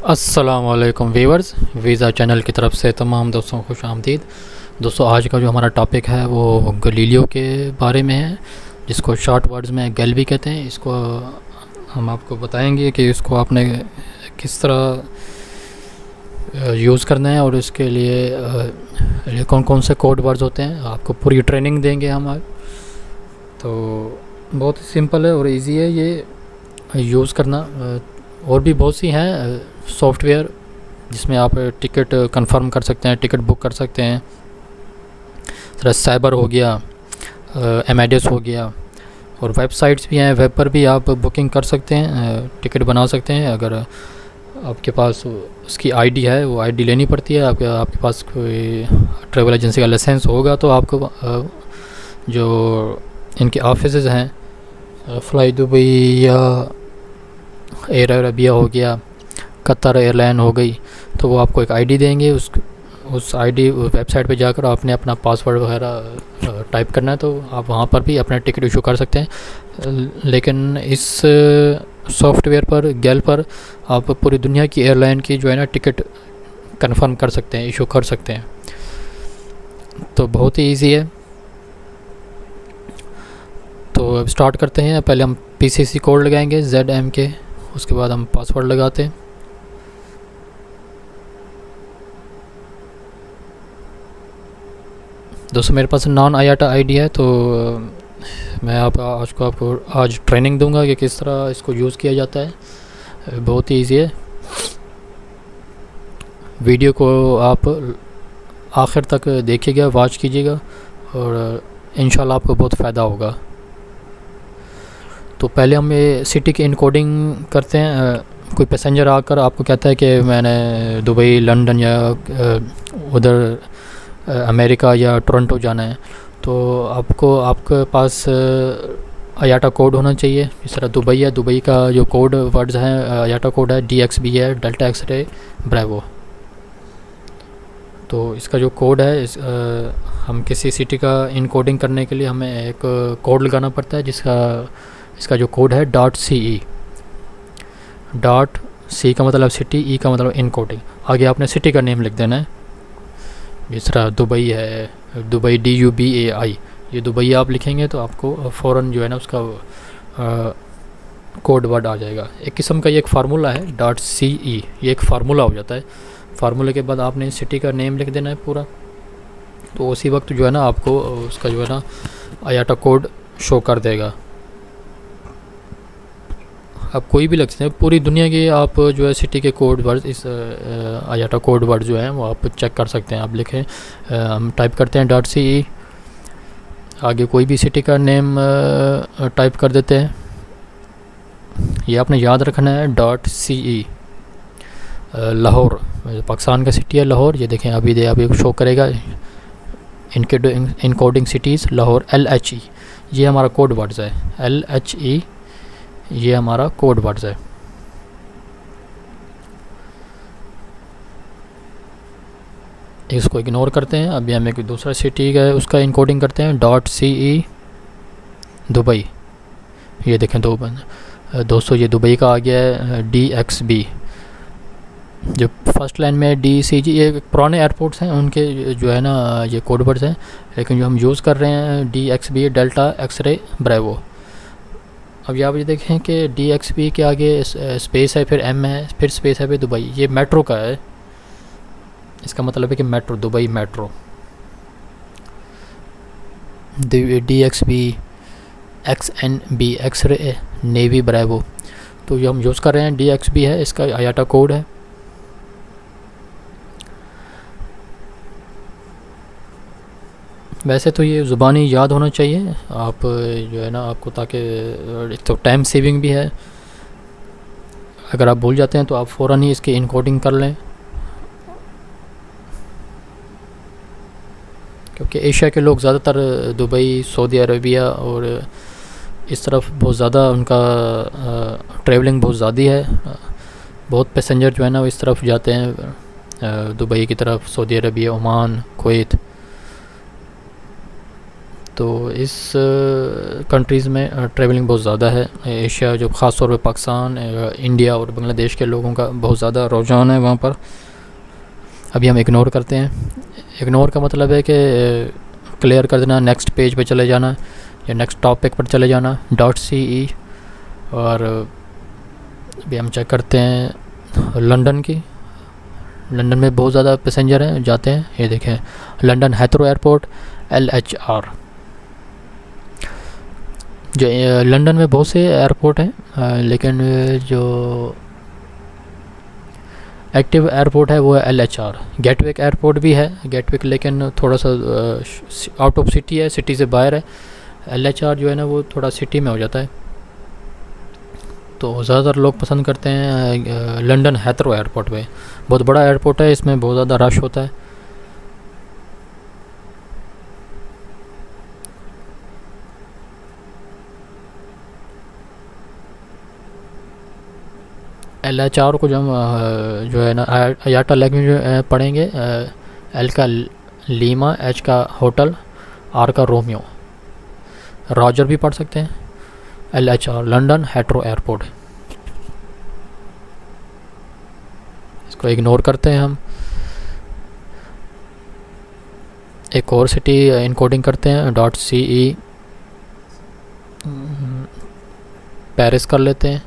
अस्सलाम वालेकुम viewers, visa channel की तरफ से तमाम दोस्तों को खुश आमदीद। दोस्तों, आज का जो हमारा टॉपिक है वो गलीलियो के बारे में है, जिसको शॉर्ट वर्ड्स में गैल भी कहते हैं। इसको हम आपको बताएंगे कि इसको आपने किस तरह यूज़ करना है और इसके लिए कौन कौन से कोड वर्ड्स होते हैं, आपको पूरी ट्रेनिंग देंगे हम। तो बहुत ही सिंपल है और इजी है ये यूज़ करना। और भी बहुत सी हैं सॉफ्टवेयर जिसमें आप टिकट कंफर्म कर सकते हैं, टिकट बुक कर सकते हैं। तरह साइबर हो गया, एमेडियस हो गया, और वेबसाइट्स भी हैं, वेब पर भी आप बुकिंग कर सकते हैं, टिकट बना सकते हैं। अगर आपके पास उसकी आईडी है, वो आईडी लेनी पड़ती है। आपके पास कोई ट्रैवल एजेंसी का लाइसेंस होगा तो आपको जो इनके ऑफिसेज हैं, फ्लाई दुबई या एयर अरबिया हो गया, कतर एयरलाइन हो गई, तो वो आपको एक आईडी देंगे। उस आईडी वेबसाइट पे जाकर आपने अपना पासवर्ड वगैरह टाइप करना है, तो आप वहाँ पर भी अपना टिकट इशू कर सकते हैं। लेकिन इस सॉफ्टवेयर पर, गैल पर, आप पूरी दुनिया की एयरलाइन की जो है ना टिकट कंफर्म कर सकते हैं, इशू कर सकते हैं। तो बहुत ही ईजी है। तो अब स्टार्ट करते हैं। पहले हम पीसीसी कोड लगाएंगे ZMK, उसके बाद हम पासवर्ड लगाते हैं। दोस्तों, मेरे पास नॉन आईआटा आईडी है, तो मैं आपको आज ट्रेनिंग दूंगा कि किस तरह इसको यूज़ किया जाता है। बहुत ही ईजी है। वीडियो को आप आखिर तक देखिएगा, वॉच कीजिएगा, और इंशाल्लाह आपको बहुत फ़ायदा होगा। तो पहले हम ये सिटी की इनकोडिंग करते हैं। कोई पैसेंजर आकर आपको कहता है कि मैंने दुबई, लंदन या उधर अमेरिका या टोरंटो जाना है, तो आपके पास आयाटा कोड होना चाहिए। इस तरह दुबई है, दुबई का जो कोड वर्ड्स हैं, आयाटा कोड है DXB है, डेल्टा एक्सरे ब्रेवो। तो इसका जो कोड है, हम किसी सिटी का इनकोडिंग करने के लिए हमें एक कोड लगाना पड़ता है, इसका जो कोड है .CE। .C का मतलब सिटी, E का मतलब इनकोडिंग। आगे आपने सिटी का नेम लिख देना है। जिस तरह दुबई है, दुबई DUBAI, ये दुबई आप लिखेंगे तो आपको फ़ौरन जो है ना उसका कोड वर्ड आ जाएगा। एक किस्म का ये एक फार्मूला है .CE, ये एक फार्मूला हो जाता है। फार्मूले के बाद आपने सिटी का नेम लिख देना है पूरा, तो उसी वक्त जो है ना आपको उसका जो है ना आयाटा कोड शो कर देगा। आप कोई भी लग सकते हैं, पूरी दुनिया के आप जो है सिटी के कोड वर्ड, इस आयाटा कोड वर्ड जो है वो आप चेक कर सकते हैं। आप लिखें, हम टाइप करते हैं .CE, आगे कोई भी सिटी का नेम टाइप कर देते हैं। ये आपने याद रखना है .CE। लाहौर, पाकिस्तान का सिटी है लाहौर, ये देखें अभी शो करेगा इनकोडिंग सिटीज़ लाहौर LHE, ये हमारा कोड वर्ड्स है। LHE ये हमारा कोड वर्ड्स है। इसको इग्नोर करते हैं। अभी हम एक दूसरा सिटी का उसका इनकोडिंग करते हैं .CE दुबई। ये देखें दोस्तों ये दुबई का आ गया है DXB। जो फर्स्ट लाइन में DCG, ये पुराने एयरपोर्ट्स हैं उनके जो है ना ये कोड वर्ड्स हैं, लेकिन जो हम यूज़ कर रहे हैं DXB डेल्टा एक्सरे ब्रेवो। अब यहाँ पर देखें कि DXB के आगे स्पेस है, फिर M है, फिर स्पेस है, फिर दुबई। ये मेट्रो का है, इसका मतलब है कि metro, Dubai metro. DXB XNB x-ray navy bravo. तो जो हम यूज़ कर रहे हैं DXB है, इसका आयाटा कोड है। वैसे तो ये ज़ुबानी याद होना चाहिए आप जो है ना आपको, ताकि एक तो टाइम सेविंग भी है। अगर आप भूल जाते हैं तो आप फ़ौरन ही इसकी इनकोडिंग कर लें, क्योंकि एशिया के लोग ज़्यादातर दुबई, सऊदी अरबिया और इस तरफ बहुत ज़्यादा उनका ट्रैवलिंग बहुत ज़्यादा है। बहुत पैसेंजर जो है ना वो इस तरफ जाते हैं, दुबई की तरफ, सऊदी अरबिया, ओमान, कुवैत। तो इस कंट्रीज़ में ट्रैवलिंग बहुत ज़्यादा है। एशिया जो ख़ास तौर पे पाकिस्तान, इंडिया और बांग्लादेश के लोगों का बहुत ज़्यादा रुझान है वहाँ पर। अभी हम इग्नोर करते हैं। इग्नोर का मतलब है कि क्लियर कर देना, नेक्स्ट पेज पे चले जाना या नेक्स्ट टॉपिक पर चले जाना .ce। और अभी हम चेक करते हैं लंदन की। लंदन में बहुत ज़्यादा पैसेंजर हैं जाते हैं। ये देखें लंदन हेथरो एयरपोर्ट LHR। जो लंदन में बहुत से एयरपोर्ट हैं, लेकिन जो एक्टिव एयरपोर्ट है वो है LHR। गेटविक एयरपोर्ट भी है, गेटविक लेकिन थोड़ा सा आउट ऑफ सिटी है, सिटी से बाहर है। LHR जो है ना वो थोड़ा सिटी में हो जाता है। तो ज़्यादातर लोग पसंद करते हैं लंदन हेथरो एयरपोर्ट पे। बहुत बड़ा एयरपोर्ट है, इसमें बहुत ज़्यादा रश होता है। LHR को जो हम जो है ना IATA लैंग्वेज पढ़ेंगे, L का लीमा, H का होटल, R का रोमियो, रॉजर भी पढ़ सकते हैं। LHR लंदन हेथरो एयरपोर्ट, इसको इग्नोर करते हैं हम। एक और सिटी इनकोडिंग करते हैं .ce, पेरिस कर लेते हैं।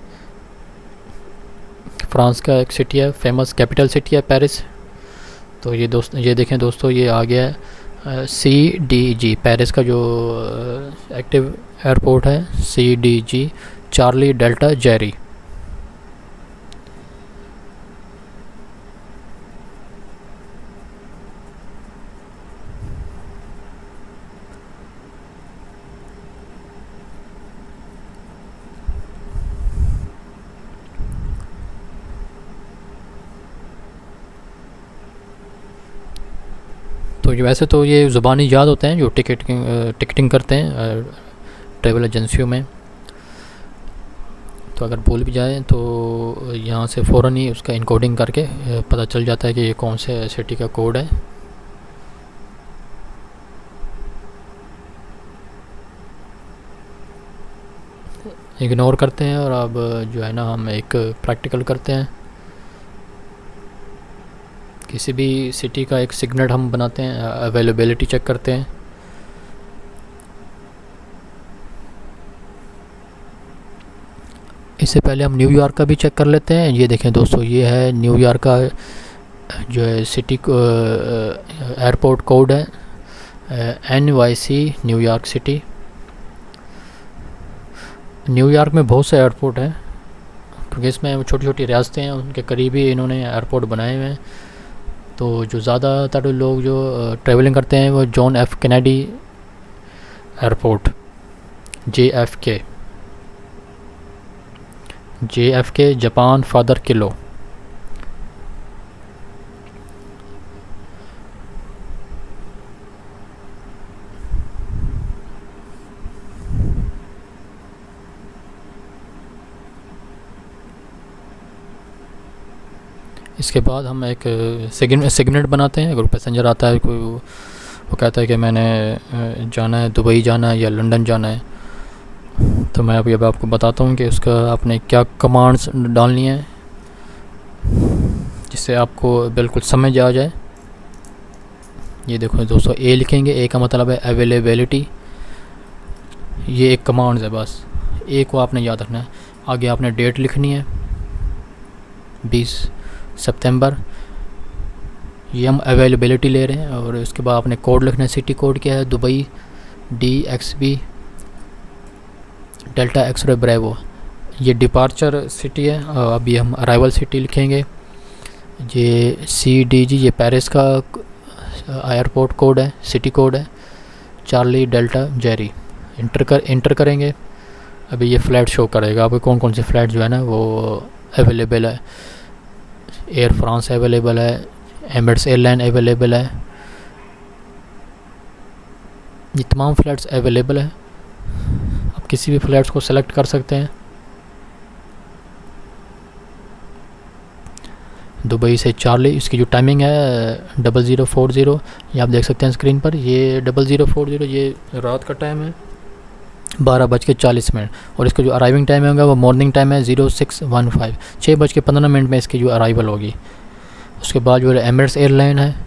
फ्रांस का एक सिटी है, फेमस कैपिटल सिटी है पेरिस। तो ये देखें दोस्तों, ये आ गया है CDG, पेरिस का जो एक्टिव एयरपोर्ट है CDG, चार्ली डेल्टा जेरी। तो वैसे तो ये ज़ुबानी याद होते हैं जो टिकटिंग करते हैं ट्रैवल एजेंसियों में। तो अगर भूल भी जाए तो यहाँ से फ़ौरन ही उसका इनकोडिंग करके पता चल जाता है कि ये कौन से सिटी का कोड है। इग्नोर करते हैं और अब जो है ना हम एक प्रैक्टिकल करते हैं। किसी भी सिटी का एक सिग्नेट हम बनाते हैं, अवेलेबिलिटी चेक करते हैं। इससे पहले हम न्यूयॉर्क का भी चेक कर लेते हैं। ये देखें दोस्तों, ये है न्यूयॉर्क का जो है सिटी एयरपोर्ट कोड है NYC, न्यूयॉर्क सिटी। न्यूयॉर्क में बहुत से एयरपोर्ट हैं क्योंकि इसमें छोटी छोटी रियासतें हैं, उनके करीब ही इन्होंने एयरपोर्ट बनाए हुए हैं। तो जो ज़्यादातर लोग जो ट्रैवलिंग करते हैं वो John F Kennedy airport, JFK Japan father kilo. इसके बाद हम एक सिग्नेट बनाते हैं। अगर पैसेंजर आता है कोई, वो कहता है कि मैंने जाना है दुबई जाना है या लंदन जाना है, तो मैं अभी अब आपको बताता हूँ कि उसका आपने क्या कमांड्स डालनी है जिससे आपको बिल्कुल समझ आ जाए। ये देखो दोस्तों, A लिखेंगे। A का मतलब है अवेलेबिलिटी। ये एक कमांड्स है, बस A को आपने याद रखना है। आगे आपने डेट लिखनी है 20 सितंबर, ये हम अवेलेबिलिटी ले रहे हैं। और उसके बाद आपने कोड लिखना है। सिटी कोड क्या है? Dubai DXB delta x-ray bravo. ये डिपार्चर सिटी है। अभी हम अराइवल सिटी लिखेंगे। ये CDG, ये पेरिस का एयरपोर्ट कोड है, सिटी कोड है चार्ली डेल्टा जेरी। इंटर करेंगे। अभी ये फ़्लाइट शो करेगा आपको कौन कौन से फ़्लाइट जो है ना वो अवेलेबल है। एयर फ्रांस अवेलेबल है, एमिरेट्स एयरलाइन अवेलेबल है, ये तमाम फ़्लाइट्स अवेलेबल है। आप किसी भी फ़्लाइट्स को सेलेक्ट कर सकते हैं। दुबई से चार्ली। इसकी जो टाइमिंग है 0040, ये आप देख सकते हैं स्क्रीन पर। ये 0040 ये रात का टाइम है 12:40। और इसका जो अराइविंग टाइम होगा वो मॉर्निंग टाइम है 0615, 6:15 में इसकी जो अराइवल होगी। उसके बाद जो एमिरेट्स एयरलाइन है,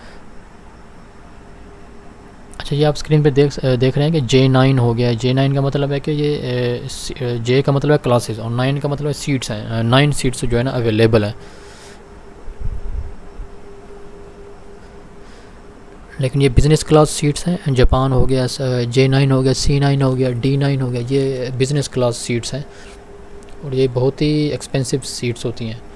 अच्छा ये आप स्क्रीन पे देख रहे हैं कि J9 हो गया है। J9 का मतलब है कि ये J का मतलब है क्लासेस और 9 का मतलब है सीट्स हैं। 9 सीट्स जो है ना अवेलेबल है। लेकिन ये बिज़नेस क्लास सीट्स हैं। जापान हो गया, J9 हो गया, C9 हो गया, D9 हो गया, ये बिज़नेस क्लास सीट्स हैं और ये बहुत ही एक्सपेंसिव सीट्स होती हैं।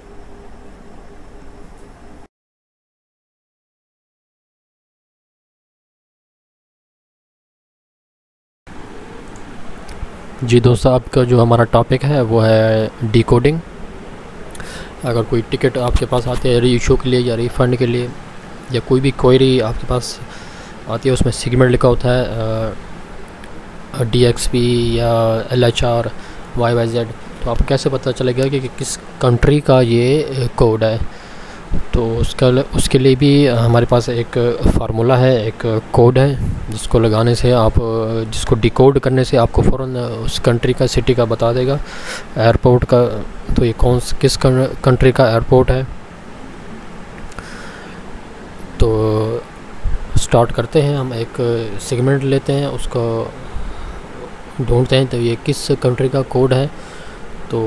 जी दोस्तों, आपका जो हमारा टॉपिक है वो है डिकोडिंग। अगर कोई टिकट आपके पास आते हैं रीइशू के लिए या रिफ़ंड के लिए, या कोई भी क्वेरी आपके पास आती है, उसमें सेगमेंट लिखा होता है DXP या LHR YYZ, तो आपको कैसे पता चलेगा कि किस कंट्री का ये कोड है। तो उसके लिए भी हमारे पास एक फार्मूला है, एक कोड है जिसको लगाने से आप, जिसको डिकोड करने से आपको फ़ौरन उस कंट्री का, सिटी का बता देगा, एयरपोर्ट का। तो ये किस कंट्री का एयरपोर्ट है। तो स्टार्ट करते हैं, हम एक सेगमेंट लेते हैं, उसको ढूंढते हैं तो ये किस कंट्री का कोड है। तो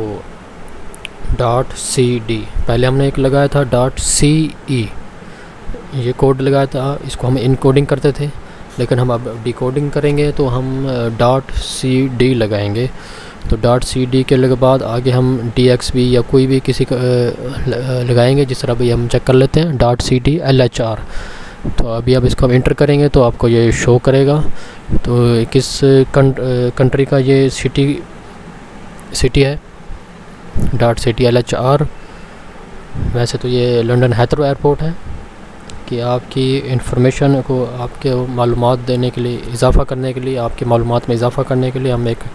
.CD पहले हमने एक लगाया था, .CE ये कोड लगाया था, इसको हम इनकोडिंग करते थे। लेकिन हम अब डिकोडिंग करेंगे तो हम .CD लगाएंगे। तो .CD के बाद आगे हम DXB या कोई भी किसी का लगाएंगे। जिस तरह भी हम चेक कर लेते हैं .CD LHR। तो अभी अब इसको हम इंटर करेंगे तो आपको ये शो करेगा। तो किस कंट्री का ये सिटी है, .CD LHR। वैसे तो ये लंदन हेथरो एयरपोर्ट है। कि आपकी इंफॉर्मेशन को, आपके मालूमात देने के लिए, इजाफ़ा करने के लिए, आपकी मालूमात में इजाफ़ा करने के लिए हम एक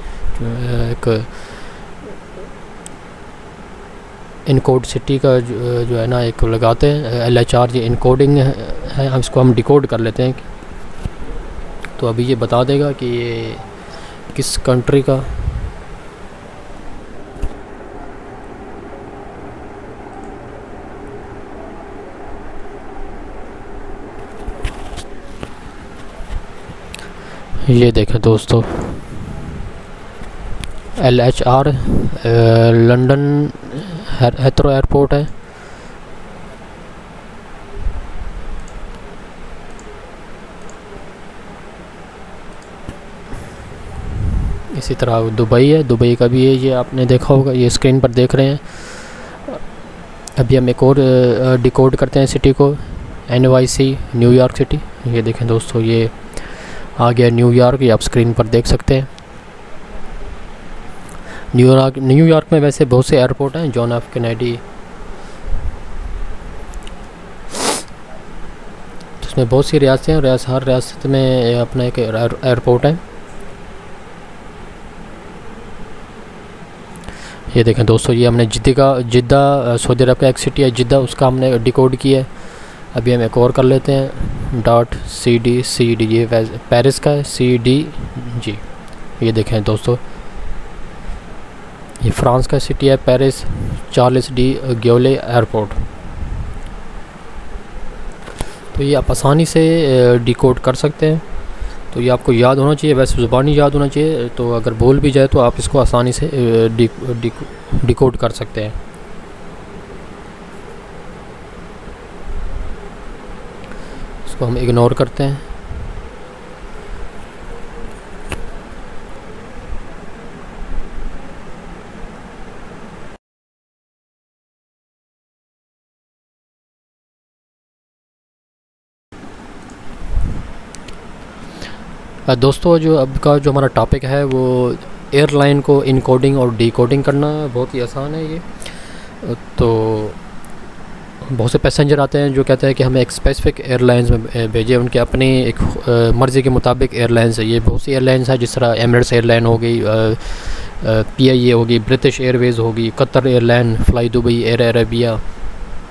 इनकोड सिटी का जो है ना एक लगाते हैं। LHR ये इनकोडिंग है, हम इसको हम डिकोड कर लेते हैं। तो अभी ये बता देगा कि ये किस कंट्री का। ये देखें दोस्तों, LHR लंदन हेथरो एयरपोर्ट है। इसी तरह दुबई है, दुबई का भी है, ये आपने देखा होगा, ये स्क्रीन पर देख रहे हैं। अभी हम एक और डिकोड करते हैं सिटी को, NYC न्यूयॉर्क सिटी। ये देखें दोस्तों, ये आ गया न्यूयॉर्क, ये आप स्क्रीन पर देख सकते हैं। न्यूयॉर्क में वैसे बहुत से एयरपोर्ट हैं, जॉन एफ कैनेडी, तो उसमें बहुत सी रियासतें हैं, हर रियासत में अपना एक एयरपोर्ट है। ये देखें दोस्तों, ये हमने जिद्दा सऊदी अरब का एक सिटी है जिद्दा, उसका हमने डिकोड किया है। अभी हम एक और कर लेते हैं .CD ये पेरिस का है, CDG। ये देखें दोस्तों, ये फ्रांस का सिटी है Paris, Charles de Gaulle airport. तो ये आप आसानी से डिकोड कर सकते हैं। तो ये आपको याद होना चाहिए, वैसे ज़ुबानी याद होना चाहिए। तो अगर भूल भी जाए तो आप इसको आसानी से डिकोड कर सकते हैं। इसको हम इग्नोर करते हैं। दोस्तों, जो अब का जो हमारा टॉपिक है वो एयरलाइन को इनकोडिंग और डिकोडिंग करना बहुत ही आसान है। ये तो बहुत से पैसेंजर आते हैं जो कहते हैं कि हमें एक स्पेसिफिक एयरलाइंस में भेजें, उनके अपनी एक मर्ज़ी के मुताबिक एयरलाइंस है। ये बहुत सी एयरलाइंस है, जिस तरह एमिरेट्स एयरलाइन हो गई, PIA होगी, ब्रिटिश एयरवेज़ होगी, Qatar airline, fly Dubai, Air Arabia,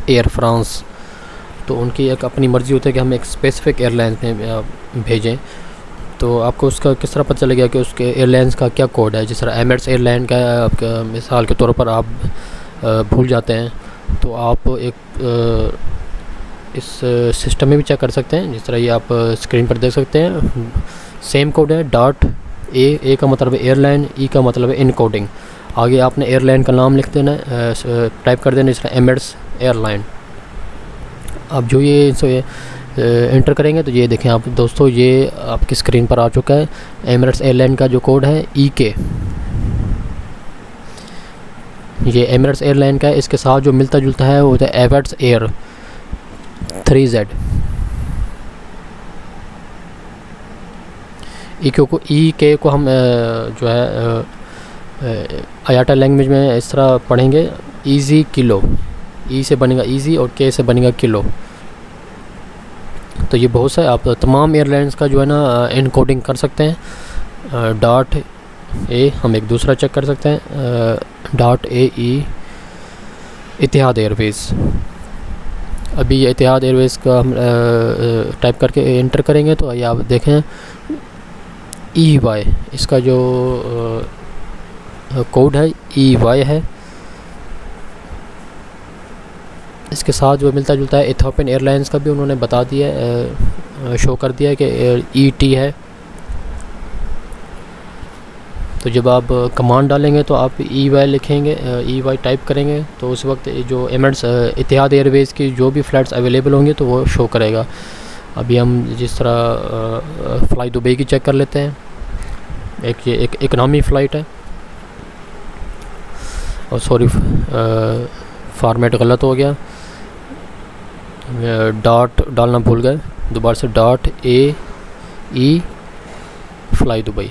Air France. तो उनकी एक अपनी मर्ज़ी होती है कि हम एक स्पेसिफ़िक एयरलाइंस में भेजें। तो आपको उसका किस तरह पता चलेगा कि उसके एयरलाइंस का क्या कोड है। जिस तरह एमिरेट्स एयरलाइन का आपका मिसाल के तौर पर आप भूल जाते हैं, तो आप एक इस सिस्टम में भी चेक कर सकते हैं। जिस तरह ये आप स्क्रीन पर देख सकते हैं, सेम कोड है डॉट ए का मतलब है एयरलाइन, ई का मतलब है इनकोडिंग। आगे आपने एयरलाइन का नाम लिख देना, टाइप कर देना, जिस तरह एमिरेट्स एयरलाइन। अब जो ये इंटर करेंगे तो ये देखें आप दोस्तों, ये आपकी स्क्रीन पर आ चुका है। एमिरेट्स एयरलाइन का जो कोड है EK, ये एमिरेट्स एयरलाइन का है। इसके साथ जो मिलता जुलता है वो है एमिरेट्स एयर 3Z। EK को हम जो है आयाटा लैंग्वेज में इस तरह पढ़ेंगे, ईज़ी किलो। ई से बनेगा ईज़ी और के से बनेगा किलो। तो ये बहुत सा आप तमाम एयरलाइंस का जो है ना इनकोडिंग कर सकते हैं। डॉट ए हम एक दूसरा चेक कर सकते हैं, डॉट AE इतिहाद एयरवेज़। अभी ये इतिहाद एयरवेज़ का हम टाइप करके इंटर करेंगे तो ये आप देखें EY, इसका जो कोड है EY है। इसके साथ जो मिलता जुलता है इथियोपियन एयरलाइंस का भी उन्होंने बता दिया, शो कर दिया है कि ET है। तो जब आप कमांड डालेंगे तो आप EY लिखेंगे, EY टाइप करेंगे तो उस वक्त जो एमिरेट्स इतिहाद एयरवेज़ की जो भी फ़्लाइट्स अवेलेबल होंगी तो वो शो करेगा। अभी हम जिस तरह फ़्लाई दुबई की चेक कर लेते हैं। ये एक इकनॉमी फ़्लाइट है, और सॉरी फॉर्मेट गलत हो गया, डॉट डालना भूल गए, दोबारा से डॉट AE फ़्लाई दुबई।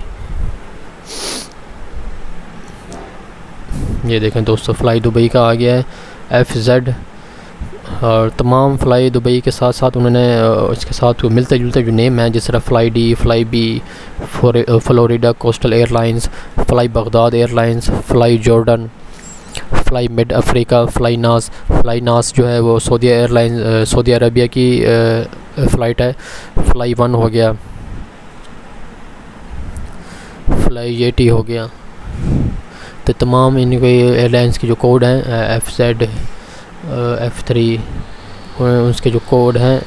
ये देखें दोस्तों, फ़्लाई दुबई का आ गया है FZ। और तमाम फ़्लाई दुबई के साथ साथ उन्होंने इसके साथ मिलते जुलते जो नेम हैं, जिस तरह fly D, fly B, Florida coastal airlines, fly Baghdad airlines, fly Jordan, fly mid Africa, fly Nas जो है वो सऊदी अरबिया की फ़्लाइट है। फ़्लाई 1 हो गया, फ़्लाई AT हो गया। तो तमाम इनके एयरलाइंस के जो कोड हैं FZ, F3, उसके जो कोड हैं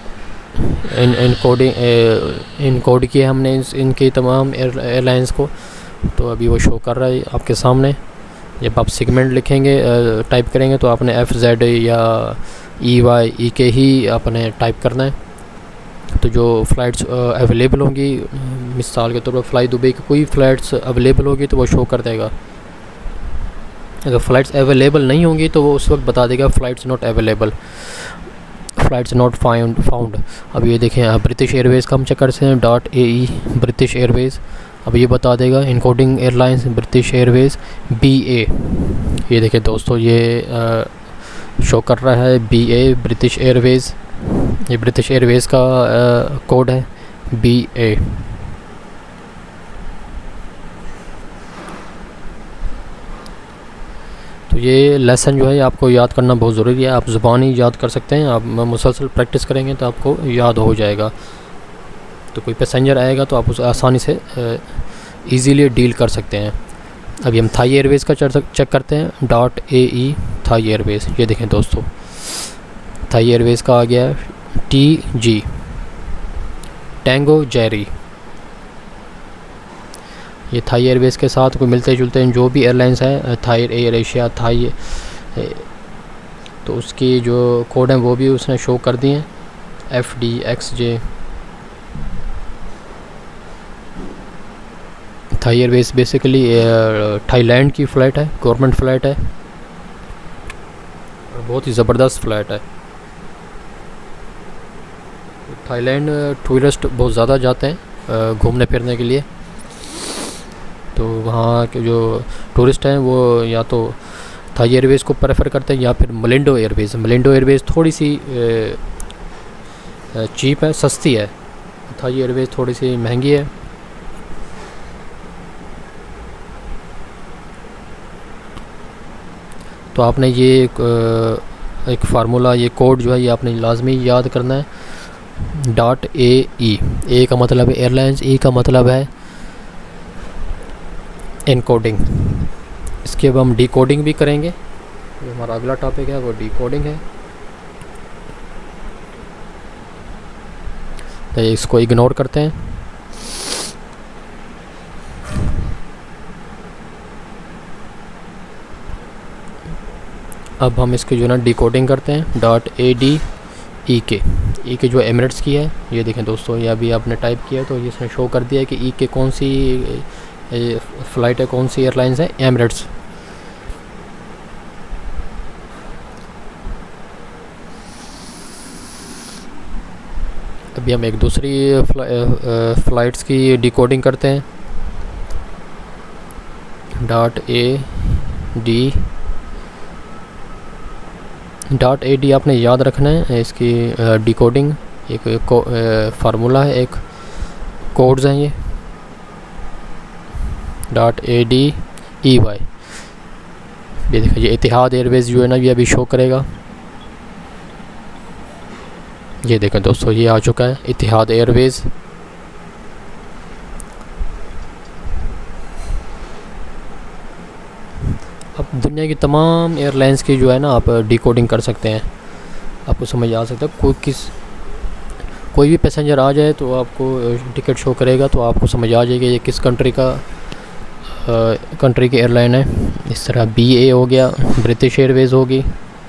इनकोड किए हमने इनकी तमाम एयरलाइंस को। तो अभी वो शो कर रहा है आपके सामने। जब आप सेगमेंट लिखेंगे, टाइप करेंगे तो आपने FZ या EY EK ही आपने टाइप करना है। तो जो फ़्लाइट्स अवेलेबल होंगी, मिसाल के तौर पर फ़्लाई दुबई की कोई फ़्लाइट्स अवेलेबल होगी तो वो शो कर देगा। अगर फ़्लाइट्स अवेलेबल नहीं होंगी तो वो उस वक्त बता देगा flights not available, flights not found. अब ये देखें, ब्रिटिश एयरवेज़ का हम चेक कर सकते हैं, डॉट AE ब्रिटिश एयरवेज़। अब ये बता देगा encoding airlines British Airways BA। ये देखें दोस्तों, ये शो कर रहा है BA ब्रिटिश एयरवेज़। ये ब्रिटिश एयरवेज़ का कोड है BA। तो ये लेसन जो है आपको याद करना बहुत ज़रूरी है। आप ज़ुबानी याद कर सकते हैं, आप मुसलसल प्रैक्टिस करेंगे तो आपको याद हो जाएगा। तो कोई पैसेंजर आएगा तो आप उसे आसानी से इजीली डील कर सकते हैं। अभी हम थाई एयरवेज़ का चेक करते हैं, डॉट AE थाई एयरवेज़। ये देखें दोस्तों, थाई एयरवेज़ का आ गया TG टैंगो जेरी। ये थाई एयरवेज़ के साथ कोई मिलते जुलते हैं जो भी एयरलाइंस है, थाई एयर एशिया, थाई, तो उसकी जो कोड हैं वो भी उसने शो कर दिए हैं, FD XJ। Thai Airways basically Thailand की फ़्लाइट है, गवर्नमेंट फ़्लाइट है, और बहुत ही ज़बरदस्त फ़्लाइट है। थाईलैंड टूरिस्ट बहुत ज़्यादा जाते हैं घूमने फिरने के लिए। तो वहाँ के जो टूरिस्ट हैं वो या तो थाई एयरवेज़ को प्रेफर करते हैं या फिर मलिंडो एयरवेज़ थोड़ी सी चीप है, सस्ती है। थाई एयरवेज़ थोड़ी सी महंगी है। तो आपने ये एक फार्मूला, ये कोड जो है ये आपने लाजमी याद करना है। .AE, ए का मतलब है एयरलाइंस, ई का मतलब है इनकोडिंग। इसके अब हम डिकोडिंग भी करेंगे। जो हमारा अगला टॉपिक है वो डिकोडिंग है। तो इसको इग्नोर करते हैं। अब हम इसकी जो है ना डिकोडिंग करते हैं। .ADEK, ई के जो एमिरेट्स की है, ये देखें दोस्तों, ये अभी आपने टाइप किया तो इसने शो कर दिया है कि ई के कौन सी फ़्लाइट है, कौन सी एयरलाइंस है, एमिरेट्स। अभी हम एक दूसरी फ़्लाइट्स की डिकोडिंग करते हैं। .AD आपने याद रखना है। इसकी डिकोडिंग एक फार्मूला है, एक कोड्स हैं ये। .ADEY, ये देखिए, ये इतिहाद एयरवेज़ जो है ना ये अभी शो करेगा। ये देखें दोस्तों, ये आ चुका है इतिहाद एयरवेज़। अब दुनिया की तमाम एयरलाइंस की जो है ना आप डिकोडिंग कर सकते हैं। आपको समझ आ सकता है, कोई भी पैसेंजर आ जाए तो आपको टिकट शो करेगा, तो आपको समझ आ जाएगा ये किस कंट्री की एयरलाइन है। इस तरह BA हो गया, ब्रिटिश एयरवेज़ होगी।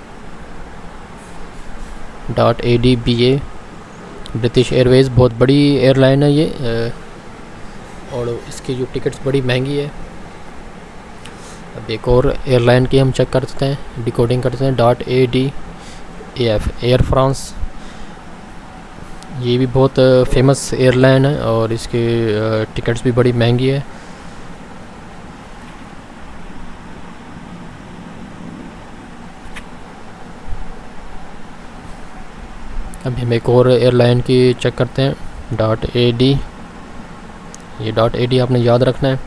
.ADBA, ब्रिटिश एयरवेज़ बहुत बड़ी एयरलाइन है ये, और इसकी जो टिकट्स बड़ी महंगी है। अब एक और एयरलाइन की हम चेक करते हैं, डिकोडिंग करते हैं। .ADAF, एयर फ्रांस, ये भी बहुत फेमस एयरलाइन है और इसकी टिकट्स भी बड़ी महंगी है। अभी हम एक और एयरलाइन की चेक करते हैं। .AD, ये .AD आपने याद रखना है।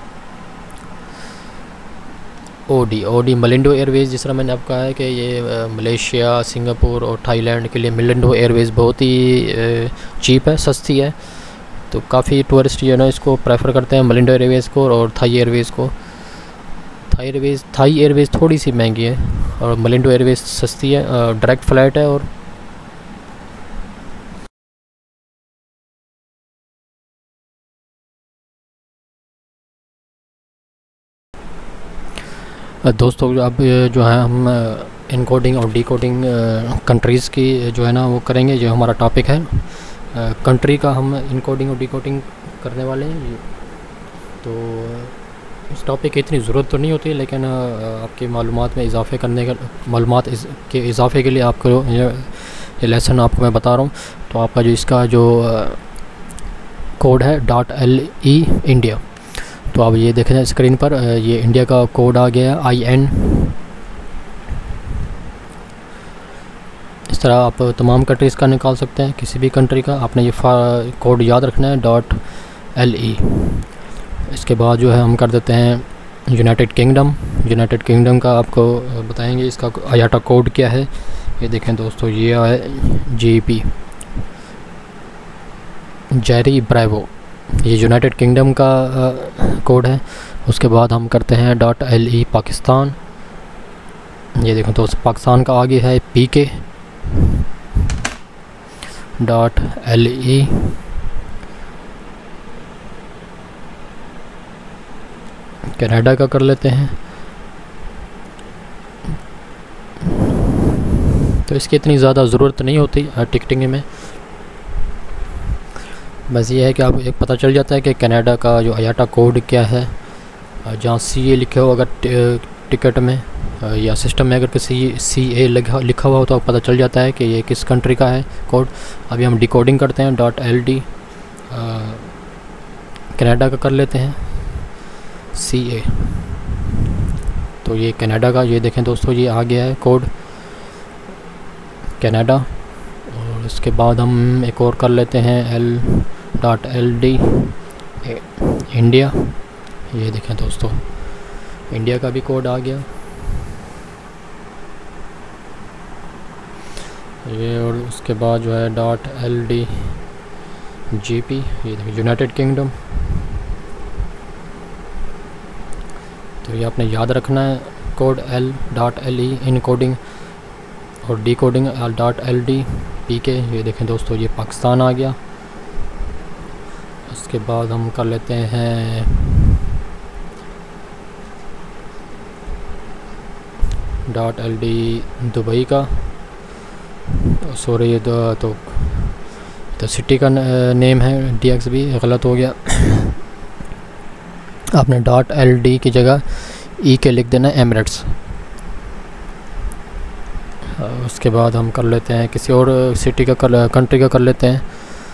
OD मलिंडो एयरवेज़, जिस तरह मैंने आपको कहा है कि ये मलेशिया, सिंगापुर और थाईलैंड के लिए मलिंडो एयरवेज़ बहुत ही चीप है, सस्ती है। तो काफ़ी टूरिस्ट जो है ना इसको प्रेफर करते हैं, मलिंडो एयरवेज़ को और थाई एयरवेज़ को। थाई एयरवेज़ थोड़ी सी महंगी है और मलिंडो एयरवेज़ सस्ती है, डायरेक्ट फ़्लाइट है। और दोस्तों अब जो है हम इनकोडिंग और डिकोडिंग कंट्रीज़ की जो है ना वो करेंगे। जो हमारा टॉपिक है कंट्री का, हम इनकोडिंग और डिकोडिंग करने वाले हैं। तो इस टॉपिक की इतनी ज़रूरत तो नहीं होती, लेकिन आपकी मालूमात में इजाफ़े करने का, मालूमात के इजाफ़े के लिए आपको ये लेसन आपको मैं बता रहा हूँ। तो आपका जो इसका जो कोड है .LE इंडिया। तो आप ये देखें स्क्रीन पर, ये इंडिया का कोड आ गया है IN। इस तरह आप तमाम कंट्रीज़ का निकाल सकते हैं, किसी भी कंट्री का। आपने ये कोड याद रखना है .LE। इसके बाद जो है हम कर देते हैं यूनाइटेड किंगडम का आपको बताएंगे इसका आयाटा कोड क्या है। ये देखें दोस्तों, ये है GP, जेरी ब्रावो, ये यूनाइटेड किंगडम का कोड है। उसके बाद हम करते हैं .LE पाकिस्तान। ये देखो दोस्तों, पाकिस्तान का आगे है PK। .LE कनाडा का कर लेते हैं। तो इसकी इतनी ज़्यादा ज़रूरत नहीं होती टिकटिंग में। बस ये है कि आप एक पता चल जाता है कि कनाडा का जो आयाटा कोड क्या है। जहाँ CA लिखे हो अगर टिकट में या सिस्टम में अगर किसी CA लिखा हुआ हो तो पता चल जाता है कि ये किस कंट्री का है कोड। अभी हम डिकोडिंग करते हैं। .LD कनाडा का कर लेते हैं CA। तो ये कनाडा का, ये देखें दोस्तों, ये आ गया है कोड कनाडा। और उसके बाद हम एक और कर लेते हैं .LD इंडिया। ये देखें दोस्तों, इंडिया का भी कोड आ गया। ये, और उसके बाद जो है .LDGP, ये देखिए यूनाइटेड किंगडम। तो ये आपने याद रखना है कोड L.LE इनकोडिंग और डिकोडिंग .LDPK। ये देखें दोस्तों, ये पाकिस्तान आ गया। उसके बाद हम कर लेते हैं .LD दुबई का, सॉरी ये तो सिटी का नेम है, DXB गलत हो गया। आपने .LD की जगह के लिख देना एमिरेट्स। उसके बाद हम कर लेते हैं किसी और सिटी का कंट्री का कर लेते हैं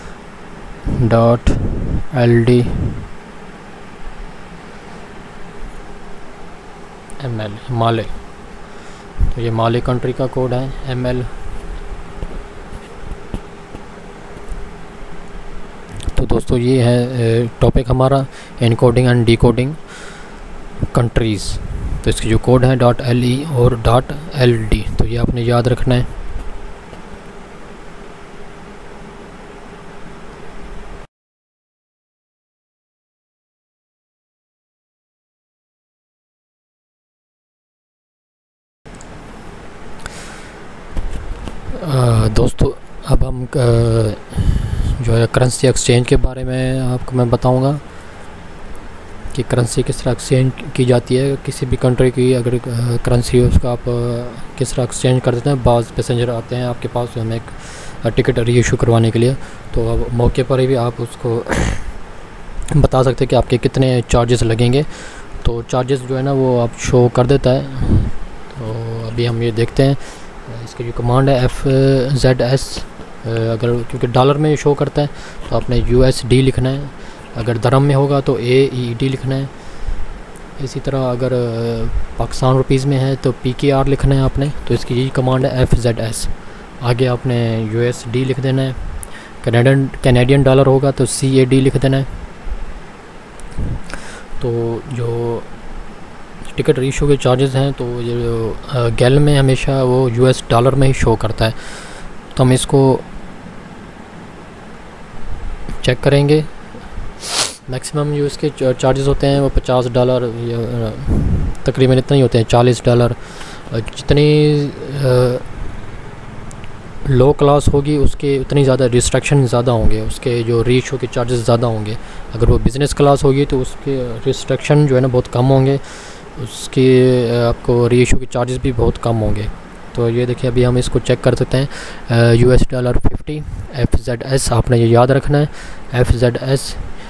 .LD ML माले। तो ये माले कंट्री का कोड है ML। तो दोस्तों ये है टॉपिक हमारा, इनकोडिंग एंड डिकोडिंग कंट्रीज़। तो इसकी जो कोड है .LE और .LD, तो ये आपने याद रखना है। दोस्तों अब हम जो है करेंसी एक्सचेंज के बारे में आपको मैं बताऊंगा कि करेंसी किस तरह एक्सचेंज की जाती है। किसी भी कंट्री की अगर करेंसी है उसका आप किस तरह एक्सचेंज कर देते हैं। बाज़ पैसेंजर आते हैं आपके पास हमें एक टिकट री इशू करवाने के लिए, तो अब मौके पर भी आप उसको बता सकते हैं कि आपके कितने चार्जेस लगेंगे। तो चार्जेस जो है ना वो आप शो कर देता है। तो अभी हम ये देखते हैं, इसकी जो कमांड है FZS, अगर क्योंकि डॉलर में शो करता है तो आपने USD लिखना है, अगर दरम में होगा तो AED लिखना है। इसी तरह अगर पाकिस्तान रुपीज़ में है तो PKR लिखना है आपने। तो इसकी यही कमांड है FZS। आगे आपने USD लिख देना है। कैनेडियन डॉलर होगा तो CAD लिख देना है। तो जो टिकट रीशो के चार्जेस हैं तो ये गैल में हमेशा वो US डॉलर में ही शो करता है। तो हम इसको चेक करेंगे। मैक्सिमम जो इसके चार्जेस होते हैं वो $50 या तकरीबन इतना ही होते हैं, $40। जितनी लो क्लास होगी उसके उतनी ज़्यादा रिस्ट्रिक्शन ज़्यादा होंगे, उसके जो रीशो के चार्जेस ज़्यादा होंगे। अगर वो बिज़नेस क्लास होगी तो उसके रिस्ट्रिक्शन जो है ना बहुत कम होंगे, उसके आपको रीइशू के चार्जेस भी बहुत कम होंगे। तो ये देखिए अभी हम इसको चेक कर सकते हैं। $50 FZS आपने ये याद रखना है, FZS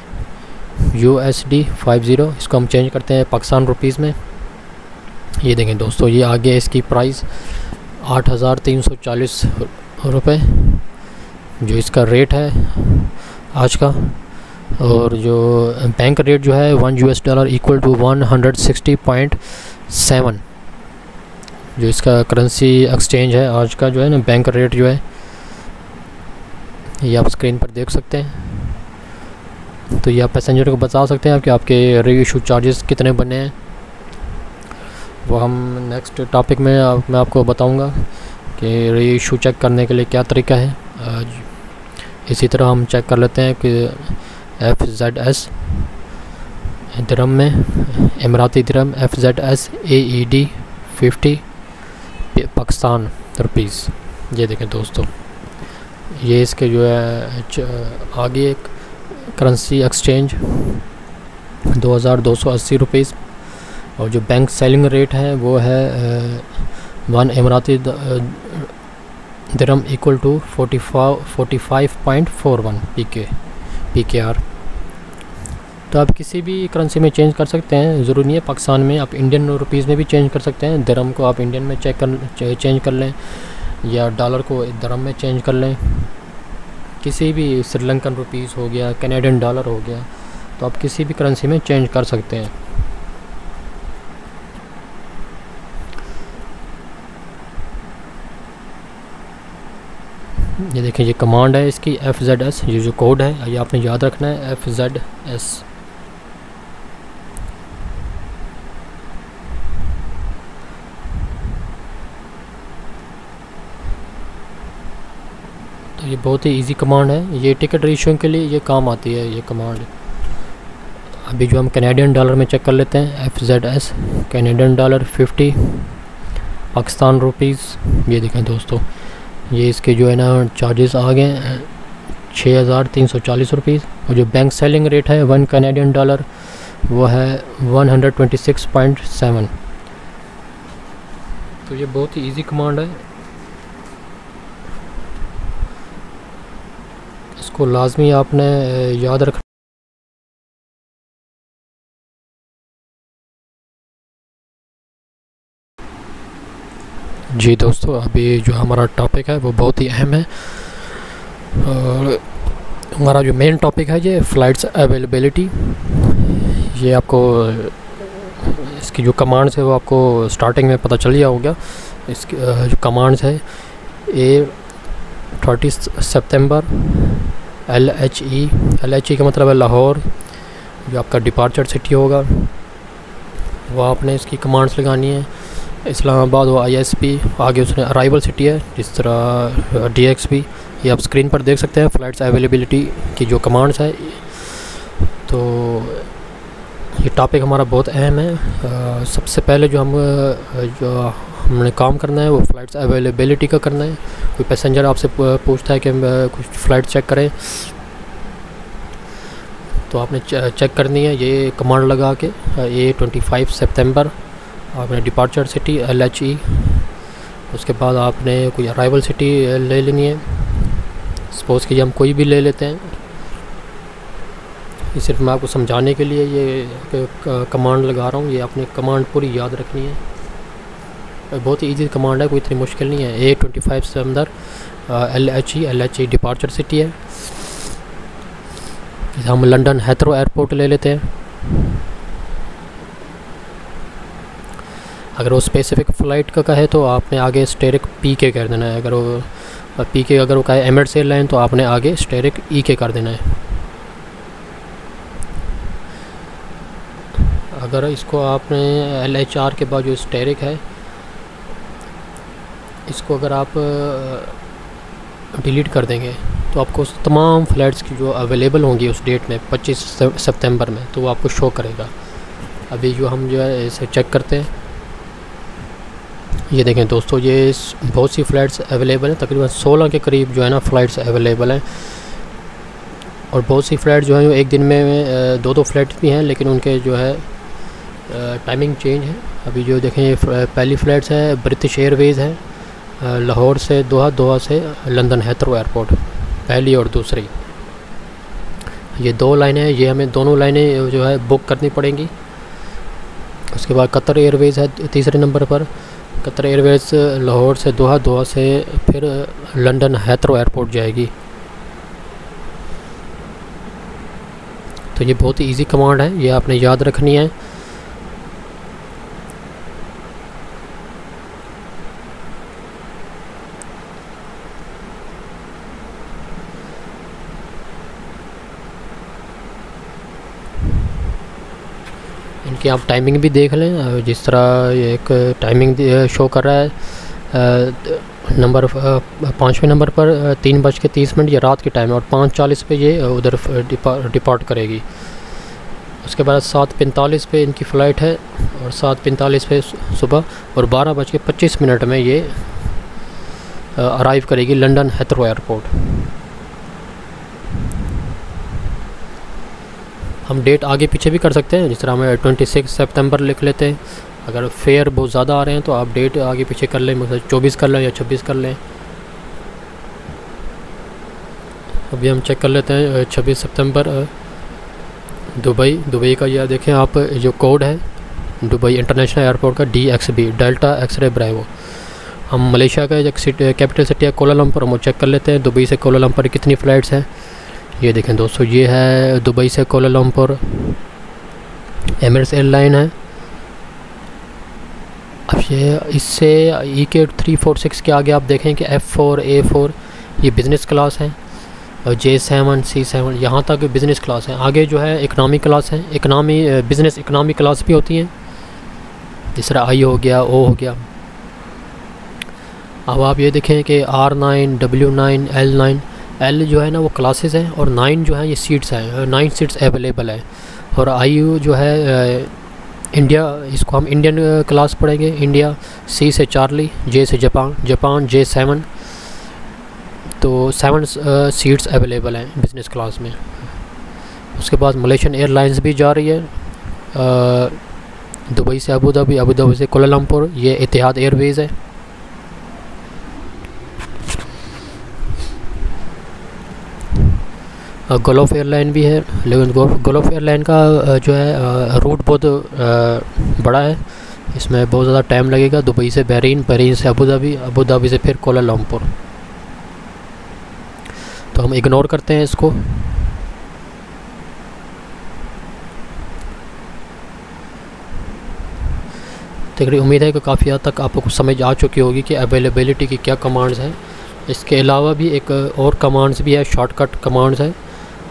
USD 50। इसको हम चेंज करते हैं पाकिस्तान रुपीज़ में। ये देखें दोस्तों, ये आगे इसकी प्राइस 8,340 रुपये जो इसका रेट है आज का। और जो बैंक रेट जो है $1 इक्वल टू 160.7 जो इसका करेंसी एक्सचेंज है आज का जो है ना बैंक रेट जो है, ये आप स्क्रीन पर देख सकते हैं। तो ये आप पैसेंजर को बता सकते हैं कि आपके रीइशू चार्जेस कितने बने हैं। वो हम नेक्स्ट टॉपिक में मैं आपको बताऊंगा कि रीइशू चेक करने के लिए क्या तरीका है। इसी तरह हम चेक कर लेते हैं कि FZS दिरहम में, इमराती दिरहम FZS AED 50 पाकिस्तान रुपीज़। ये देखें दोस्तों, ये इसके जो है आगे एक करेंसी एक्सचेंज 2,280 रुपीज़। और जो बैंक सेलिंग रेट है वो है 1 इमराती दिरहम इक्वल टू 45.41 PKR। तो आप किसी भी करेंसी में चेंज कर सकते हैं, ज़रूरी नहीं है पाकिस्तान में, आप इंडियन रुपीज़ में भी चेंज कर सकते हैं। दिरहम को आप इंडियन में चेंज कर लें या डॉलर को दिरहम में चेंज कर लें। किसी भी श्रीलंकन रुपीज़ हो गया, कैनेडियन डॉलर हो गया, तो आप किसी भी करेंसी में चेंज कर सकते हैं। ये देखिए ये कमांड है इसकी FZS, ये जो कोड है ये आपने याद रखना है FZS। तो ये बहुत ही इजी कमांड है, ये टिकट रेशियो के लिए ये काम आती है ये कमांड। अभी जो हम कैनेडियन डॉलर में चेक कर लेते हैं, FZS Canadian dollar 50 Pakistan rupees. ये देखें दोस्तों, ये इसके जो है ना चार्जेस आ गए 6,340 रुपीज़। और जो बैंक सेलिंग रेट है 1 कैनेडियन डॉलर वो है 126.7। तो ये बहुत ही इजी कमांड है, इसको लाजमी आपने याद रखना। जी दोस्तों, अभी जो हमारा टॉपिक है वो बहुत ही अहम है, और हमारा जो मेन टॉपिक है ये फ़्लाइट्स अवेलेबिलिटी। ये आपको इसकी जो कमांड्स है वो आपको स्टार्टिंग में पता चल गया होगा। इसकी जो कमांड्स है A30 सितंबर LHE का मतलब है लाहौर, जो आपका डिपार्चर सिटी होगा वो आपने इसकी कमांड्स लगानी है। इस्लामाबाद वो ISP, आगे उसने अराइवल सिटी है, जिस तरह DXB। ये आप स्क्रीन पर देख सकते हैं फ़्लाइट्स अवेलेबिलिटी की जो कमांड्स है। तो ये टॉपिक हमारा बहुत अहम है। सबसे पहले जो हमने काम करना है वो फ़्लाइट्स अवेलेबिलिटी का करना है। कोई पैसेंजर आपसे पूछता है कि कुछ फ़्लाइट चेक करें, तो आपने चेक करनी है ये कमांड लगा के A25 सितंबर आपने डिपार्चर सिटी LHE। उसके बाद आपने कोई अराइवल सिटी ले लेनी है। सपोज़ कि हम कोई भी ले लेते हैं, ये सिर्फ मैं आपको समझाने के लिए ये कमांड लगा रहा हूँ। ये आपने कमांड पूरी याद रखनी है, बहुत ही इजी कमांड है, कोई इतनी मुश्किल नहीं है। A25 सितंबर LHE डिपार्चर सिटी है। हम लंदन हेथरो एयरपोर्ट ले लेते हैं। अगर वो स्पेसिफिक फ़्लाइट का कहे तो आपने आगे स्टेरिक PK कर देना है। अगर वो PK अगर वो कहे एमिरेट्स एयरलाइन तो आपने आगे स्टेरिक EK कर देना है। अगर इसको आपने LHR के बाद जो स्टेरिक है, इसको अगर आप डिलीट कर देंगे तो आपको तमाम फ़्लाइट्स की जो अवेलेबल होंगी उस डेट में 25 सितंबर में, तो वो आपको शो करेगा। अभी जो हम जो है इसे चेक करते हैं, ये देखें दोस्तों, ये बहुत सी फ़्लाइट्स अवेलेबल हैं, तकरीबन 16 के करीब जो है ना फ़्लाइट्स अवेलेबल हैं। और बहुत सी फ़्लाइट जो हैं एक दिन में 2-2 फ़्लाइट भी हैं, लेकिन उनके जो है टाइमिंग चेंज है। अभी जो देखें ये पहली फ़्लाइट्स है ब्रिटिश एयरवेज़ है, लाहौर से दोहा से लंदन हेथरो एयरपोर्ट, पहली और दूसरी। ये 2 लाइनें हैं, ये हमें दोनों लाइनें जो है बुक करनी पड़ेंगी। उसके बाद कतर एयरवेज़ है तीसरे नंबर पर। कतर एयरवेज़ लाहौर से दोहा से फिर लंदन हेथरो एयरपोर्ट जाएगी। तो ये बहुत ही इजी कमांड है, ये आपने याद रखनी है। इनकी आप टाइमिंग भी देख लें, जिस तरह एक टाइमिंग शो कर रहा है नंबर 5वें नंबर पर 3:30 ये रात के टाइम है, और 5:40 पे ये उधर डिपार्ट करेगी। उसके बाद 7:45 पे इनकी फ़्लाइट है, और 7:45 पे सुबह, और 12:25 में ये अराइव करेगी लंदन हेथरो एयरपोर्ट। हम डेट आगे पीछे भी कर सकते हैं, जिस तरह हमें 26 सितंबर लिख लेते हैं। अगर फेयर बहुत ज़्यादा आ रहे हैं तो आप डेट आगे पीछे कर लें, मतलब 24 कर लें या 26 कर लें। अभी हम चेक कर लेते हैं 26 सितंबर दुबई का। यह देखें आप, जो कोड है दुबई इंटरनेशनल एयरपोर्ट का DXB डेल्टा एक्सरे ब्रावो। हम मलेशिया का एक कैपिटल सिटी है कोलालमपुर, हम चेक कर लेते हैं दुबई से कोलालमपुर कितनी फ़्लाइट्स हैं। ये देखें दोस्तों, ये है दुबई से कोलालमपुर, एमिरेट्स एयरलाइन है। अब ये इससे EK 346 के आगे आप देखें कि F4 A4 ये बिज़नेस क्लास है, और J7 C7 यहाँ तक बिज़नेस क्लास है। आगे जो है इकनॉमी क्लास है, बिज़नेस इकनॉमी क्लास भी होती हैं, जिस तरह I हो गया, O हो गया। अब आप ये देखें कि R9 W9 L9 एल जो है ना वो क्लासेस हैं, और 9 जो है ये सीट्स हैं, 9 सीट्स अवेलेबल है। और आई जो है इंडिया, इसको हम इंडियन क्लास पढ़ेंगे। इंडिया, सी से चार्ली, जे से जापान, जापान जे 7, तो 7 सीट्स अवेलेबल हैं बिज़नेस क्लास में। उसके बाद मलेशियन एयरलाइंस भी जा रही है दुबई से अबू धाबी, अबू धाबी से कोलालमपुर, ये इतिहाद एयरवेज़ है। गल्फ एयरलाइन भी है, लेकिन गल्फ एयरलाइन का जो है रूट बहुत बड़ा है, इसमें बहुत ज़्यादा टाइम लगेगा। दुबई से बहरीन, बहरीन से अबू धाबी, अबू धाबी से फिर कोलालमपुर, तो हम इग्नोर करते हैं इसको। तो उम्मीद है कि काफ़ी हद तक आपको समझ आ चुकी होगी कि अवेलेबिलिटी की क्या कमांड्स हैं। इसके अलावा भी एक और कमांड्स भी है, शॉर्टकट कमांड्स है।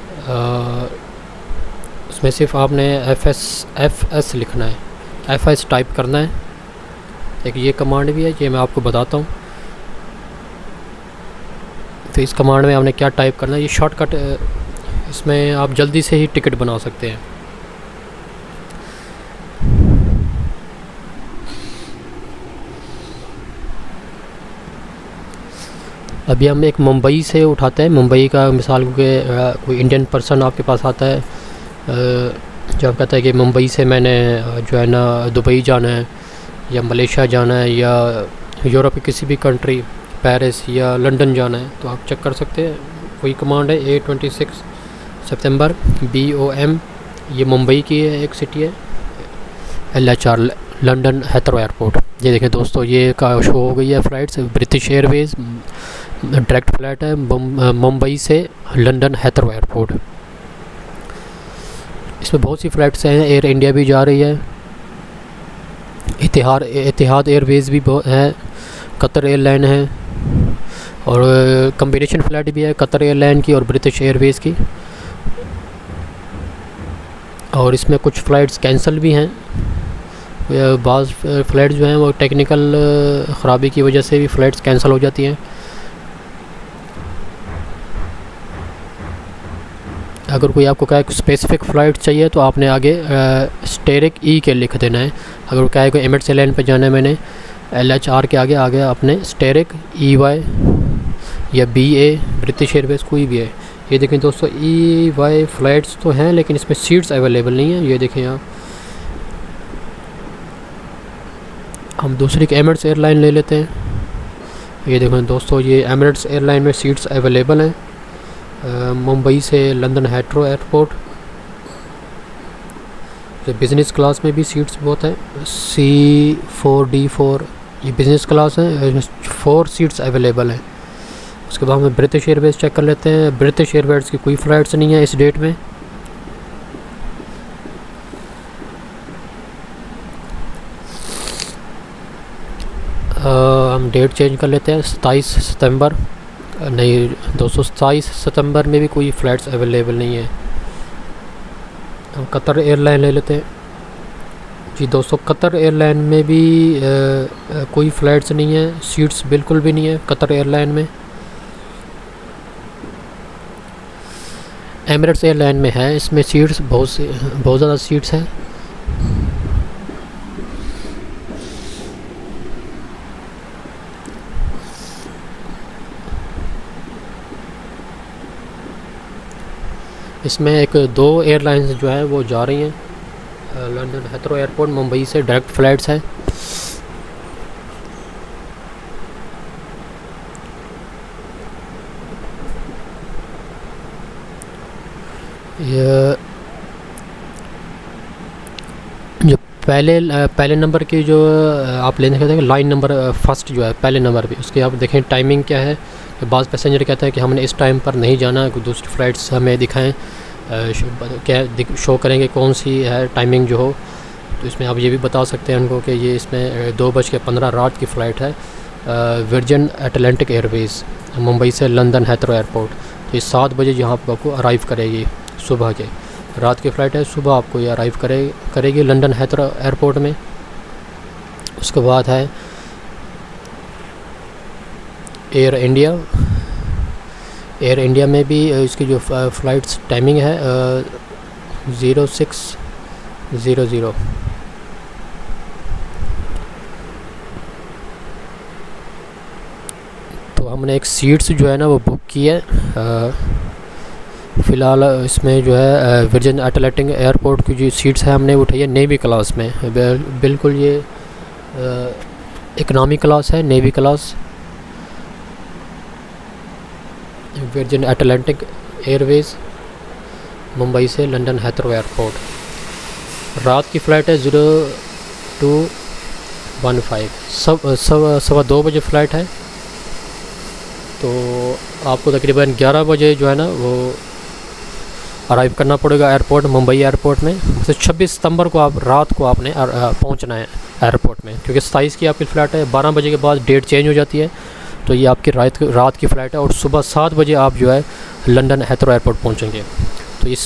उसमें सिर्फ आपने एफ एस लिखना है, FS टाइप करना है। एक ये कमांड भी है, ये मैं आपको बताता हूँ। तो इस कमांड में आपने क्या टाइप करना है, ये शॉर्टकट, इसमें आप जल्दी से ही टिकट बना सकते हैं। अभी हम एक मुंबई से उठाते हैं, मुंबई का मिसाल के कोई इंडियन पर्सन आपके पास आता है, जब कहता है कि मुंबई से मैंने जो है ना दुबई जाना है, या मलेशिया जाना है, या यूरोप की किसी भी कंट्री, पेरिस या लंदन जाना है, तो आप चेक कर सकते हैं। वही कमांड है A26 सितंबर BOM, ये मुंबई की है, एक सिटी है। LHR लंदन हेथरो एयरपोर्ट, ये देखें दोस्तों, ये का शो हो गई है flights. British Airways direct flight है मुंबई से लंदन हेथरो एयरपोर्ट। इसमें बहुत सी फ़्लाइट्स हैं, एयर इंडिया भी जा रही है, इतिहाद एयरवेज़ भी बहुत है, कतर एयरलाइन है, और कम्बिनेशन फ़्लाइट भी है कतर एयरलाइन की और ब्रिटिश एयरवेज़ की। और इसमें कुछ फ़्लाइट्स कैंसिल भी हैं, बाज़ फ़्लाइट जो हैं वो टेक्निकल ख़राबी की वजह से भी फ़्लाइट्स कैंसिल हो जाती हैं। अगर कोई आपको कहे स्पेसिफ़िक फ़्लाइट चाहिए तो आपने आगे स्टेरिक ई के लिख देना है। अगर वो कहे कोई एमिरेट्स एयरलाइन पर जाना है मैंने, LHR के आगे आपने स्टेरिक EY या BA, ब्रिटिश एयरवेज़ कोई भी है। ये देखें दोस्तों, EY फ़्लाइट्स तो हैं लेकिन इसमें सीट्स अवेलेबल नहीं है। ये देखें आप, हम दूसरी एमिरेट्स एयरलाइन ले लेते हैं। ये देखें दोस्तों, ये एमिरेट्स एयरलाइन में सीट्स अवेलेबल हैं मुंबई से लंदन हेथरो एयरपोर्ट। तो बिज़नेस क्लास में भी सीट्स बहुत हैं, C4D4 ये बिज़नेस क्लास है, 4 सीट्स अवेलेबल हैं। उसके बाद हम ब्रिटिश एयरवेज़ चेक कर लेते हैं। ब्रिटिश एयरवेज़ की कोई फ़्लाइट्स नहीं है इस डेट में। हम डेट चेंज कर लेते हैं, 27 सितंबर, नहीं दोस्तों 27 सितंबर में भी कोई फ़्लाइट्स अवेलेबल नहीं है। हम कतर एयरलाइन ले लेते हैं। जी दोस्तों, कतर एयरलाइन में भी कोई फ़्लाइट्स नहीं है, सीट्स बिल्कुल भी नहीं है कतर एयरलाइन में। एमिरेट्स एयरलाइन में है, इसमें सीट्स बहुत ज़्यादा सीट्स हैं। इसमें एक 2 एयरलाइंस जो है वो जा रही हैं लंदन हेथरो एयरपोर्ट, मुंबई से डायरेक्ट फ़्लाइट्स हैं। ये जो पहले नंबर की जो आप लेने के लाइन नंबर फर्स्ट जो है पहले नंबर पे, उसकी आप देखें टाइमिंग क्या है। तो बाज़ पैसेंजर कहते हैं कि हमने इस टाइम पर नहीं जाना, दूसरी फ़्लाइट्स हमें दिखाएं, क्या शो करेंगे कौन सी है टाइमिंग जो हो। तो इसमें आप ये भी बता सकते हैं उनको कि ये इसमें 2:15 रात की फ़्लाइट है वर्जिन अटलांटिक एयरवेज़ मुंबई से लंदन हेथरो एयरपोर्ट। तो ये 7 बजे यहाँ पर आपको अराइव करेगी सुबह के। रात की फ़्लाइट है, सुबह आपको ये अराइव करेगी लंदन हेथरो एयरपोर्ट में। उसके बाद है एयर इंडिया, एयर इंडिया में भी इसकी जो फ़्लाइट्स टाइमिंग है 0600। तो हमने एक सीट्स जो है ना वो बुक की है। फ़िलहाल इसमें जो है वर्जिन अटलांटिक एयरपोर्ट की जो सीट्स हैं हमने उठाई है नेवी क्लास में। बिल्कुल ये इकनॉमी क्लास है, navy class. Virgin Atlantic Airways Mumbai से लंदन हेथरो एयरपोर्ट। रात की फ़्लाइट है 0215, 2:15 बजे फ़्लाइट है। तो आपको तकरीबन 11 बजे जो है ना वो अराइव करना पड़ेगा एयरपोर्ट, मुंबई एयरपोर्ट में। तो 26 सितंबर को आप रात को आपने पहुंचना है एयरपोर्ट में, क्योंकि 27 की आपकी फ़्लाइट है। 12 बजे के बाद डेट चेंज हो जाती है, तो ये आपकी रात की फ़्लाइट है। और सुबह 7 बजे आप जो है लंदन हेथरो एयरपोर्ट पहुंचेंगे। तो इस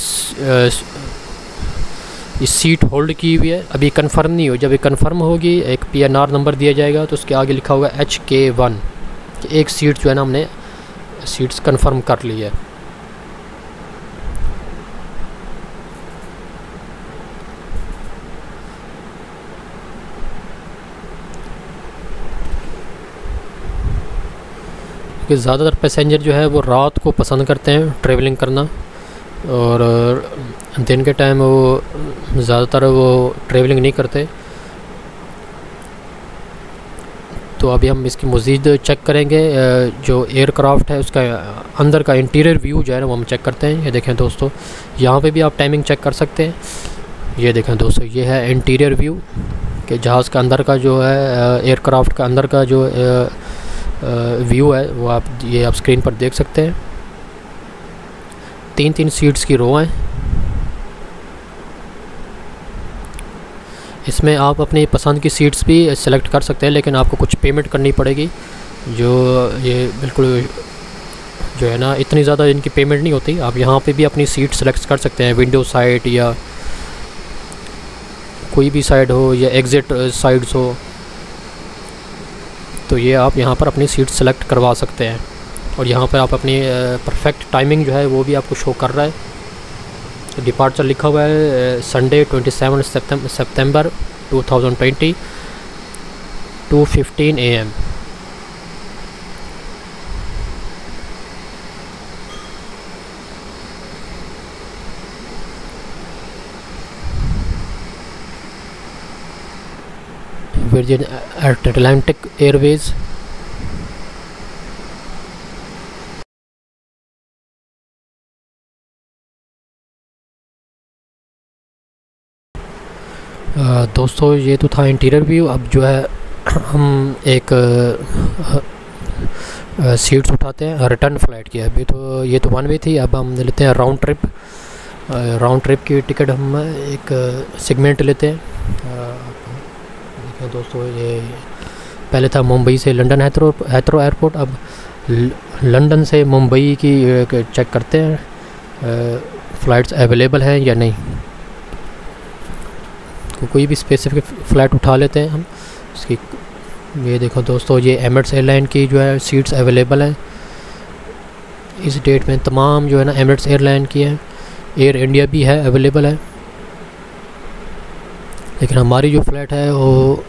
सीट होल्ड की हुई है, अभी कंफर्म नहीं हो। जब ये कंफर्म होगी एक PNR नंबर दिया जाएगा, तो उसके आगे लिखा होगा HK1। एक सीट जो है ना हमने सीट्स कंफर्म कर ली है। क्योंकि ज़्यादातर पैसेंजर जो है वो रात को पसंद करते हैं ट्रैवलिंग करना, और दिन के टाइम वो ज़्यादातर वो ट्रैवलिंग नहीं करते। तो अभी हम इसकी मज़ीद चेक करेंगे। जो एयरक्राफ्ट है उसका अंदर का इंटीरियर व्यू जो है ना वो हम चेक करते हैं। ये देखें दोस्तों, यहाँ पे भी आप टाइमिंग चेक कर सकते हैं। ये देखें दोस्तों, ये है इंटीरियर व्यू कि जहाज़ का अंदर का जो है एयरक्राफ्ट का अंदर का जो व्यू है वो आप स्क्रीन पर देख सकते हैं। 3 सीट्स की रो हैं। इसमें आप अपनी पसंद की सीट्स भी सेलेक्ट कर सकते हैं, लेकिन आपको कुछ पेमेंट करनी पड़ेगी। जो ये बिल्कुल जो है ना इतनी ज़्यादा इनकी पेमेंट नहीं होती। आप यहाँ पे भी अपनी सीट सेलेक्ट कर सकते हैं, विंडो साइड या कोई भी साइड हो या एग्ज़िट साइड्स हो। तो ये आप यहाँ पर अपनी सीट सेलेक्ट करवा सकते हैं, और यहाँ पर आप अपनी परफेक्ट टाइमिंग जो है वो भी आपको शो कर रहा है। तो डिपार्चर लिखा हुआ है संडे 27 सितंबर 2020 2:15 AM। Virgin Atlantic Airways. दोस्तों ये तो था इंटीरियर व्यू। अब जो है हम एक सीट्स उठाते हैं रिटर्न फ़्लाइट की। अभी तो ये तो 1 वे थी, अब हम लेते हैं राउंड ट्रिप। राउंड ट्रिप की टिकट हम एक सेगमेंट लेते हैं। देखिए दोस्तों, ये पहले था मुंबई से लंदन हेथरो एयरपोर्ट। अब लंदन से मुंबई की चेक करते हैं फ़्लाइट्स अवेलेबल हैं या नहीं। तो कोई भी स्पेसिफिक फ़्लाइट उठा लेते हैं हम इसकी। ये देखो दोस्तों, ये एमिरेट्स एयरलाइन की जो है सीट्स अवेलेबल हैं इस डेट में। तमाम जो है ना एमिरेट्स एयरलाइन की है, एयर इंडिया भी है अवेलेबल है। लेकिन हमारी जो फ़्लाइट है वो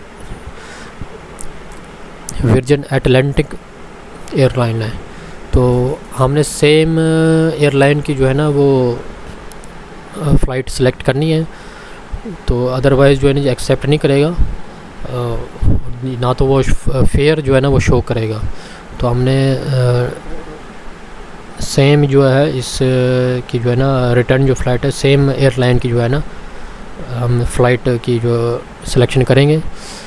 वर्जिन अटलांटिक एयरलाइन है। तो हमने सेम एयरलाइन की जो है ना वो फ़्लाइट सेलेक्ट करनी है। तो अदरवाइज़ जो है ना एक्सेप्ट नहीं करेगा, ना तो वो फेयर जो है ना वो शो करेगा। तो हमने सेम जो है इस की जो है ना रिटर्न जो फ़्लाइट है सेम एयरलाइन की जो है ना हम फ़्लाइट की जो सिलेक्शन करेंगे।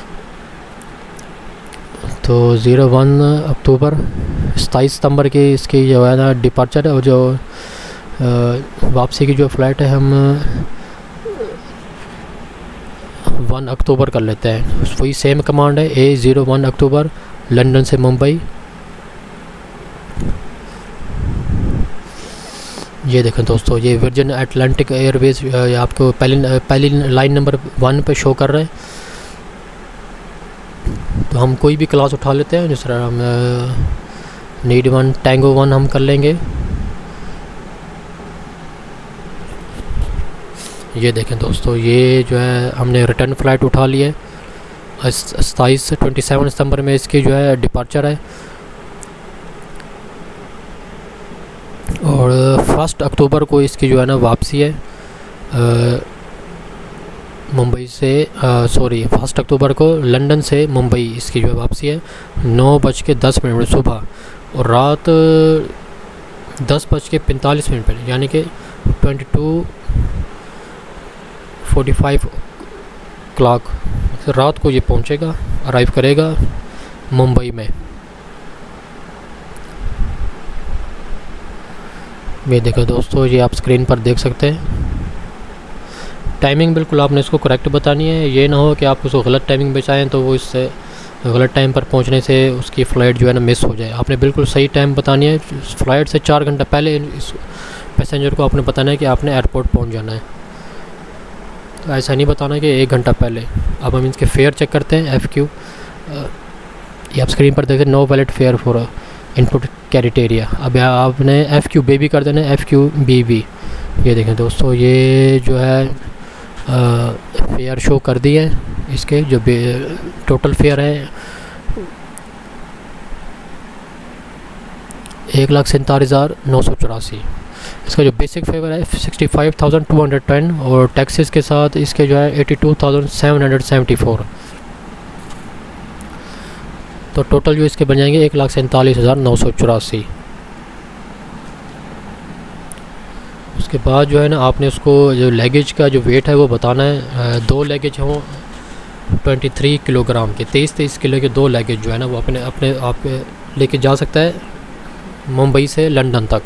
तो 01 अक्टूबर 27 सितंबर की इसकी जो है ना डिपार्चर है, और जो वापसी की जो फ़्लाइट है हम 1 अक्टूबर कर लेते हैं। वही सेम कमांड है A01 अक्टूबर लंदन से मुंबई। ये देखें दोस्तों, ये वर्जिन अटलांटिक एयरवेज़ आपको पहली लाइन नंबर 1 पे शो कर रहे हैं। तो हम कोई भी क्लास उठा लेते हैं, जिस तरह हम नीड 1 टैंगो 1 हम कर लेंगे। ये देखें दोस्तों, ये जो है हमने रिटर्न फ़्लाइट उठा ली है। 27 से 27 सितंबर में इसकी जो है डिपार्चर है, और 1 अक्टूबर को इसकी जो है ना वापसी है मुंबई से। 1 अक्टूबर को लंदन से मुंबई इसकी जो है वापसी है 9:10 सुबह, और रात 10:45 पर, यानी कि 22:45 क्लॉक रात को ये पहुंचेगा, अराइव करेगा मुंबई में। ये देखो दोस्तों, ये आप स्क्रीन पर देख सकते हैं। टाइमिंग बिल्कुल आपने इसको करेक्ट बतानी है, ये ना हो कि आप उसको गलत टाइमिंग बचाएं तो वो इससे गलत टाइम पर पहुंचने से उसकी फ़्लाइट जो है ना मिस हो जाए। आपने बिल्कुल सही टाइम बतानी है। फ़्लाइट से 4 घंटा पहले इस पैसेंजर को आपने बताना है कि आपने एयरपोर्ट पहुंच जाना है। तो ऐसा नहीं बताना कि 1 घंटा पहले। अब हम इसके फेयर चेक करते हैं। FQ ये आप स्क्रीन पर देखते हैं, no valid fare for input criteria. अब आपने FQ बेबी कर देना है, FQ BB। ये देखें दोस्तों, ये जो है फेयर शो कर दिए हैं। इसके जो टोटल फेयर है 1,47,984। इसका जो बेसिक फेयर है 65,210, और टैक्सेस के साथ इसके जो है 82,774। तो टोटल जो इसके बन जाएंगे 1,47,984। उसके बाद जो है ना आपने उसको जो लगेज का जो वेट है वो बताना है। 2 लगेज हों 23 किलोग्राम के, 23 किलो के 2 लगेज जो है ना वो अपने आप लेके जा सकता है मुंबई से लंदन तक।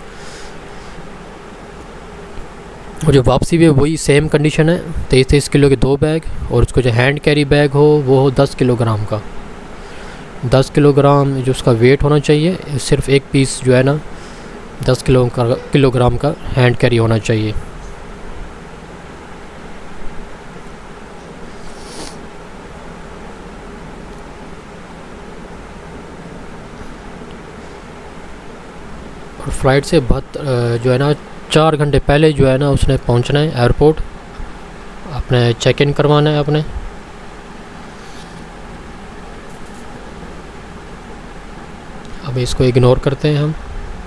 और जो वापसी भी वही सेम कंडीशन है, 23 किलो के 2 बैग, और उसको जो हैंड कैरी बैग हो वो हो 10 किलोग्राम का। 10 किलोग्राम जो उसका वेट होना चाहिए, सिर्फ एक पीस जो है ना 10 किलोग्राम का हैंड कैरी होना चाहिए। और फ्लाइट से जो है ना 4 घंटे पहले जो है ना उसने पहुंचना है एयरपोर्ट, अपने चेक इन करवाना है अपने। अब इसको इग्नोर करते हैं हम।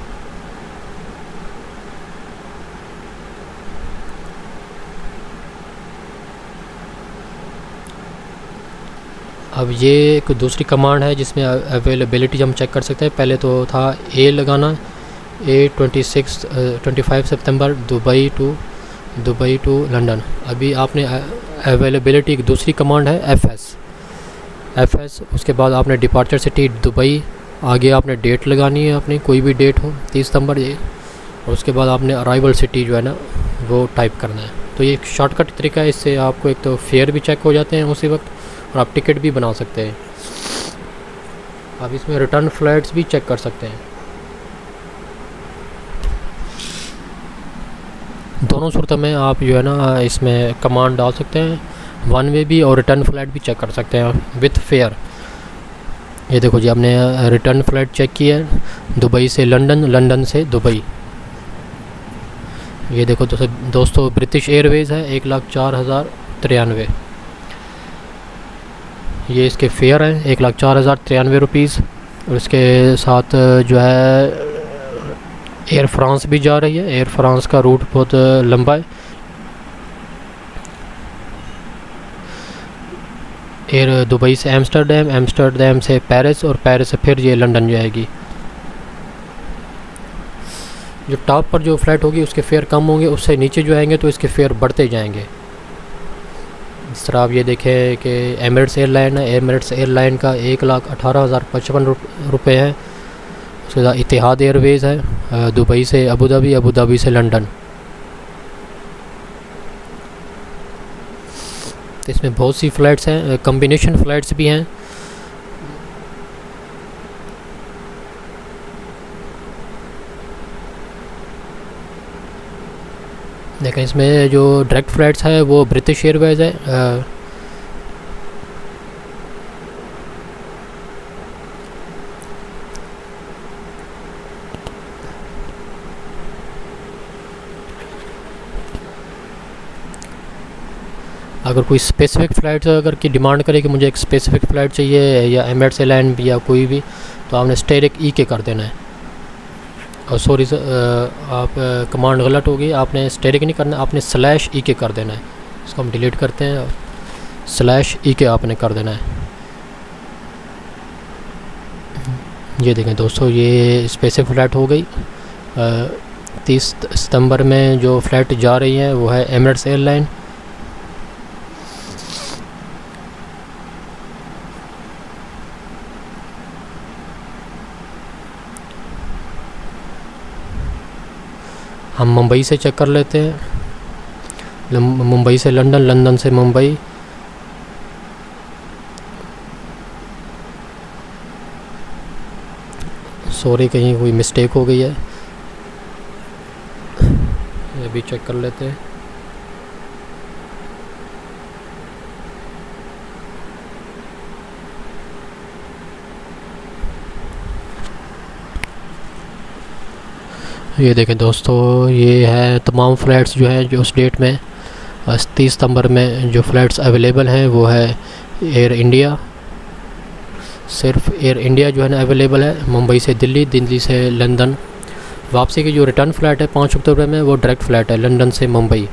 अब ये एक दूसरी कमांड है जिसमें अवेलेबिलिटी हम चेक कर सकते हैं। पहले तो था A लगाना, A 25 सितंबर दुबई टू लंदन। अभी आपने अवेलेबिलिटी एक दूसरी कमांड है FS। उसके बाद आपने डिपार्चर सिटी दुबई, आगे आपने डेट लगानी है अपनी, कोई भी डेट हो 30 सितंबर ये, और उसके बाद आपने अराइवल सिटी जो है ना वो टाइप करना है। तो ये एक शॉर्टकट तरीका है, इससे आपको एक तो फेयर भी चेक हो जाते हैं उसी वक्त, और आप टिकट भी बना सकते हैं। आप इसमें रिटर्न फ़्लाइट्स भी चेक कर सकते हैं। दोनों सूरतों में आप जो है ना इसमें कमांड डाल सकते हैं, वन वे भी और रिटर्न फ़्लाइट भी चेक कर सकते हैं विथ फेयर। ये देखो जी, आपने रिटर्न फ़्लाइट चेक की है दुबई से लंदन, लंदन से दुबई। ये देखो दोस्तों ब्रिटिश एयरवेज़ है 1,04,093। ये इसके फेयर हैं 1,04,093 रुपीज़। और इसके साथ जो है एयर फ्रांस भी जा रही है। एयर फ्रांस का रूट बहुत लंबा है। एयर दुबई से एम्स्टर्डम, एम्स्टर्डम से पेरिस, और पेरिस से फिर ये लंदन जाएगी। जो टॉप पर जो फ़्लाइट होगी उसके फेयर कम होंगे, उससे नीचे जो आएंगे तो इसके फेयर बढ़ते जाएंगे। इस तरह आप ये देखें कि एमिरेट्स एयरलाइन है, एमिरेट्स एयरलाइन का 1,18,055 रुपये है। उसके बाद इतिहाद एयरवेज़ है दुबई से अबू धाबी, अबू धाबी से लंदन। तो इसमें बहुत सी फ़्लाइट्स हैं, कम्बिनेशन फ़्लाइट्स भी हैं। लेकिन इसमें जो डायरेक्ट फ़्लाइट्स है वो ब्रिटिश एयरवेज़ है। अगर कोई स्पेसिफ़िक फ़्लाइट अगर की डिमांड करे कि मुझे एक स्पेसिफ़िक फ़्लाइट चाहिए या एमिरेट्स एयरलाइन या कोई भी, तो आपने स्टेरिक ई के कर देना है। और सॉरी आप कमांड गलत होगी, आपने स्टेरिक नहीं करना, आपने स्लैश ई के कर देना है। इसको हम डिलीट करते हैं, स्लैश ई के आपने कर देना है। ये देखें दोस्तों, ये स्पेसिफिक फ़्लाइट हो गई। 30 सितंबर में जो फ़्लाइट जा रही है वो है एमिरेट्स एयरलाइन। हम मुंबई से चेक कर लेते हैं, मुंबई से लंदन, लंदन से मुंबई। सॉरी, कहीं कोई मिस्टेक हो गई है, ये भी चेक कर लेते हैं। ये देखें दोस्तों, ये है तमाम फ़्लाइट्स जो हैं जो उस डेट में 30 सितंबर में जो फ़्लाइट्स अवेलेबल हैं वो है एयर इंडिया। सिर्फ एयर इंडिया जो है ना अवेलेबल है, मुंबई से दिल्ली, दिल्ली से लंदन। वापसी की जो रिटर्न फ़्लाइट है 5 अक्टूबर में, वो डायरेक्ट फ़्लाइट है लंदन से मुंबई,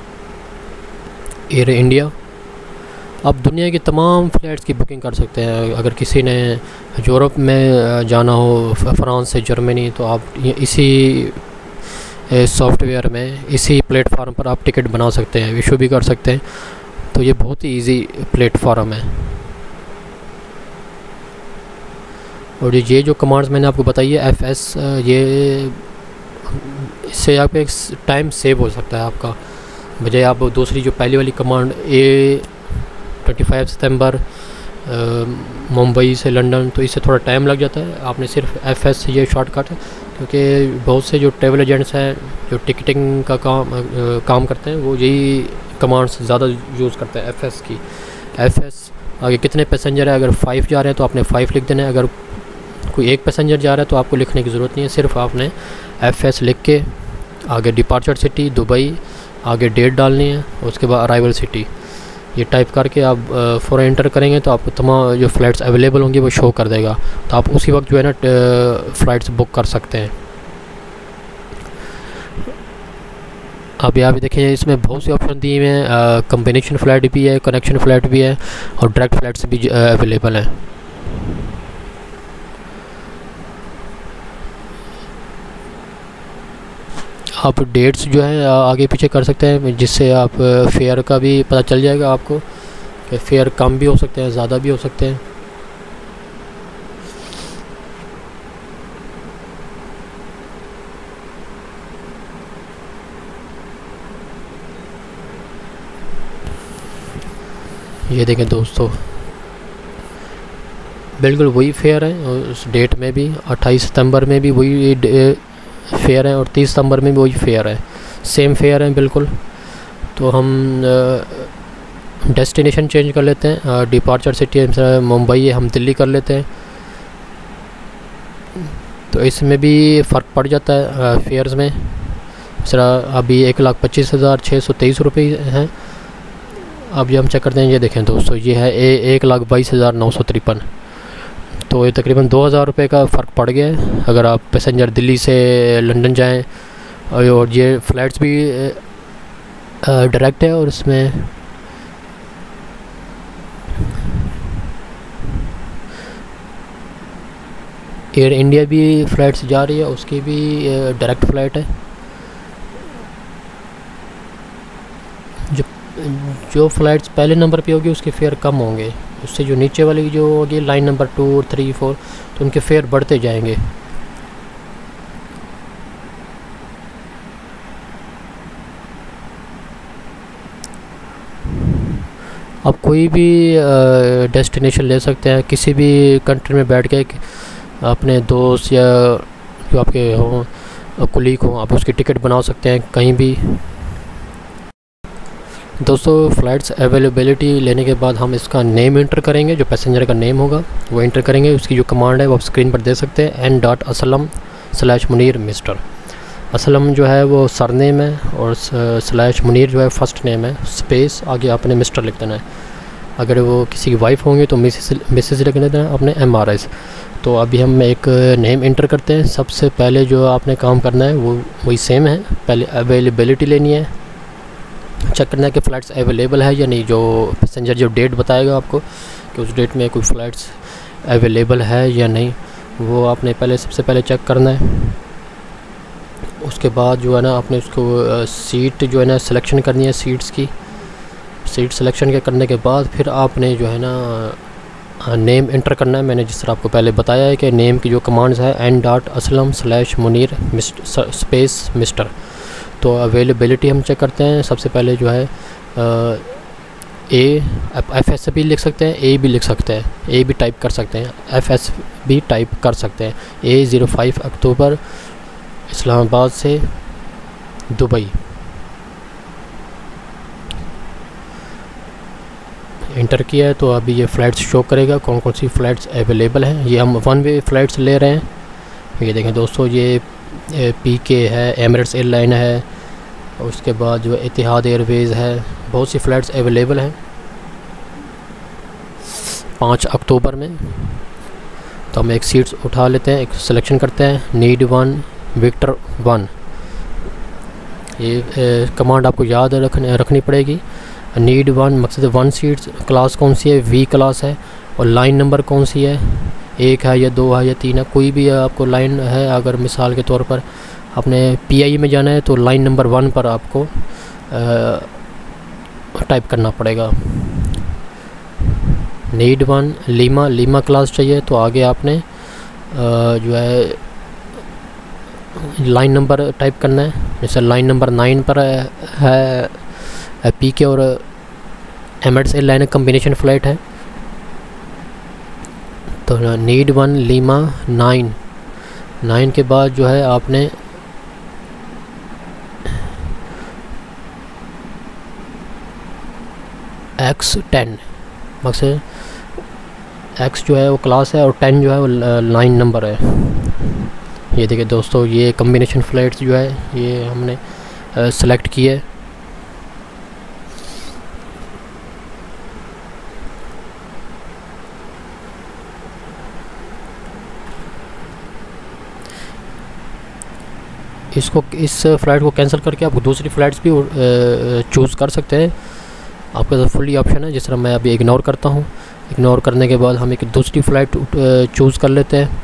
एयर इंडिया। आप दुनिया की तमाम फ़्लाइट्स की बुकिंग कर सकते हैं। अगर किसी ने यूरोप में जाना हो, फ्रांस से जर्मनी, तो आप इसी सॉफ्टवेयर में, इसी प्लेटफार्म पर आप टिकट बना सकते हैं, इशू भी कर सकते हैं। तो ये बहुत ही इजी प्लेटफार्म है। और ये जो कमांड्स मैंने आपको बताई है FS, ये इससे आप एक टाइम सेव हो सकता है आपका, बजाय आप दूसरी जो पहली वाली कमांड A25 सितंबर मुंबई से लंदन, तो इससे थोड़ा टाइम लग जाता है। आपने सिर्फ FS ये शॉर्टकट है, क्योंकि बहुत से जो ट्रैवल एजेंट्स हैं जो टिकटिंग का काम करते हैं वो यही कमांड्स ज़्यादा यूज़ करते हैं, FS की। FS आगे कितने पैसेंजर है, अगर 5 जा रहे हैं तो आपने 5 लिख देना है। अगर कोई एक पैसेंजर जा रहा है तो आपको लिखने की ज़रूरत नहीं है, सिर्फ आपने FS लिख के आगे डिपार्चर सिटी दुबई, आगे डेट डालनी है, उसके बाद अराइवल सिटी, ये टाइप करके आप फॉर एंटर करेंगे तो आपको तमाम जो फ़्लाइट्स अवेलेबल होंगी वो शो कर देगा। तो आप उसी वक्त जो है ना फ़्लाइट्स बुक कर सकते हैं। अब यहाँ भी देखें, इसमें बहुत से ऑप्शन दिए हुए हैं। कम्बिनेशन फ़्लाइट भी है, कनेक्शन फ़्लाइट भी है, और डायरेक्ट फ़्लाइट्स भी अवेलेबल हैं। आप डेट्स जो है आगे पीछे कर सकते हैं, जिससे आप फेयर का भी पता चल जाएगा आपको कि फेयर कम भी हो सकते हैं, ज़्यादा भी हो सकते हैं। ये देखें दोस्तों, बिल्कुल वही फेयर है, और उस डेट में भी 28 सितंबर में भी वही फेयर है, और 30 सितंबर में भी वही फेयर है, सेम फेयर है बिल्कुल। तो हम डेस्टिनेशन चेंज कर लेते हैं। डिपार्चर सिटी मुंबई है, हम दिल्ली कर लेते हैं। तो इसमें भी फ़र्क पड़ जाता है फेयर्स में। सर अभी 1,25,623 रुपये हैं। अब ये हम चेक करते हैं, ये देखें दोस्तों, ये है 1,22,953। तो ये तकरीबन 2,000 रुपये का फ़र्क पड़ गया है अगर आप पैसेंजर दिल्ली से लंदन जाएं। और ये फ़्लाइट्स भी डायरेक्ट है, और इसमें एयर इंडिया भी फ़्लाइट्स जा रही है, उसकी भी डायरेक्ट फ़्लाइट है। जो फ़्लाइट्स पहले नंबर पे होगी उसके फेयर कम होंगे, उससे जो नीचे वाली जो होगी लाइन नंबर 2, 3, 4, तो उनके फेयर बढ़ते जाएंगे। आप कोई भी डेस्टिनेशन ले सकते हैं, किसी भी कंट्री में बैठ के अपने दोस्त या जो आपके हों कुलीग हों, आप उसकी टिकट बना सकते हैं कहीं भी। दोस्तों फ़्लाइट्स अवेलेबिलिटी लेने के बाद हम इसका नेम इंटर करेंगे, जो पैसेंजर का नेम होगा वो इंटर करेंगे। उसकी जो कमांड है वो आप स्क्रीन पर दे सकते हैं, n.aslam/munir मिस्टर। असलम जो है वो सरनेम है और स्लैश मुनीर जो है फ़र्स्ट नेम है, स्पेस आगे आपने मिस्टर लिख देना है। अगर वो किसी की वाइफ होंगी तो मिसेस लिख देना है अपने MRS। तो अभी हम एक नेम इंटर करते हैं। सबसे पहले जो आपने काम करना है वो वही सेम है, पहले अवेलेबिलिटी लेनी है, चेक करना है कि फ़्लाइट्स अवेलेबल है या नहीं। जो पैसेंजर जो डेट बताएगा आपको कि उस डेट में कोई फ़्लाइट्स अवेलेबल है या नहीं, वो आपने पहले सबसे पहले चेक करना है। उसके बाद जो है ना आपने उसको सीट जो है ना सिलेक्शन करनी है, सीट्स की सीट सिलेक्शन के करने के बाद फिर आपने जो है ना नेम इंटर करना है। मैंने जिस तरह आपको पहले बताया है कि नेम की जो कमांड्स है n.aslam/munir स्पेस मिस्टर। तो अवेलेबिलिटी हम चेक करते हैं। सबसे पहले जो है FS भी लिख सकते हैं, A भी लिख सकते हैं, A भी टाइप कर सकते हैं, FS भी टाइप कर सकते हैं। A05 अक्टूबर इस्लामाबाद से दुबई, इंटर किया है। तो अभी ये फ़्लाइट्स शो करेगा कौन कौन सी फ़्लाइट्स अवेलेबल हैं। ये हम 1 वे फ़्लाइट्स ले रहे हैं। ये देखें दोस्तों, ये PK है, एमिरेट्स एयरलाइन है, उसके बाद जो इतिहाद एयरवेज़ है, बहुत सी फ़्लाइट्स अवेलेबल हैं 5 अक्टूबर में। तो हम एक सीट्स उठा लेते हैं, एक सिलेक्शन करते हैं, नीड 1 विक्टर 1। ये कमांड आपको याद रखनी पड़ेगी। नीड 1 मकसद 1 सीट्स, क्लास कौन सी है, V क्लास है, और लाइन नंबर कौन सी है, 1 है या 2 है या 3 है, कोई भी आपको लाइन है। अगर मिसाल के तौर पर आपने PI में जाना है तो लाइन नंबर 1 पर आपको टाइप करना पड़ेगा। नीड 1 लीमा क्लास चाहिए तो आगे आपने जो है लाइन नंबर टाइप करना है। जैसे लाइन नंबर 9 पर है PK और एमिरेट्स एयरलाइन कम्बिनेशन फ़्लाइट है। तो नीड 1 लीमा 9 के बाद जो है आपने X10 मकसद X जो है वो क्लास है और 10 जो है वो लाइन नंबर है। ये देखिए दोस्तों, ये कम्बिनेशन फ़्लाइट्स जो है ये हमने सेलेक्ट की है। इस फ़्लाइट को कैंसिल करके आप दूसरी फ़्लाइट्स भी चूज़ कर सकते हैं। आपके पास फुली ऑप्शन है। जिस तरह मैं अभी इग्नोर करता हूँ, इग्नोर करने के बाद हम एक दूसरी फ़्लाइट चूज़ कर लेते हैं।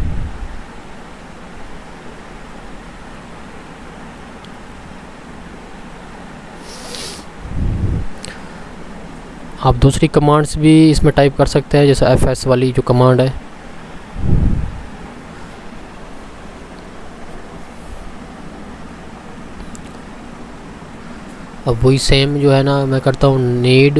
आप दूसरी कमांड्स भी इसमें टाइप कर सकते हैं, जैसे FS वाली जो कमांड है। अब वही सेम जो है ना मैं करता हूँ, नीड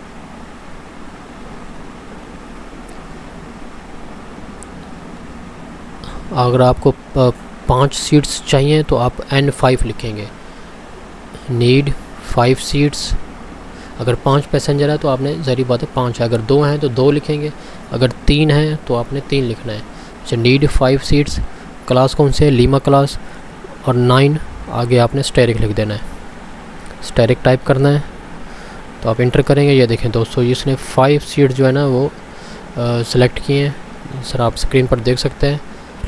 अगर आपको 5 सीट्स चाहिए तो आप N5 लिखेंगे। Need 5 seats. अगर 5 पैसेंजर है तो आपने ज़ाहिर बात है 5 है, अगर 2 हैं तो 2 लिखेंगे, अगर 3 हैं तो आपने 3 लिखना है। अच्छा, नीड 5 सीट्स, क्लास कौन से है, लीमा क्लास, और 9 आगे आपने स्टेरिक लिख देना है, स्टेरिक टाइप करना है। तो आप इंटर करेंगे। ये देखें दोस्तों, इसने 5 सीट जो है ना वो सेलेक्ट किए हैं। सर आप स्क्रीन पर देख सकते हैं।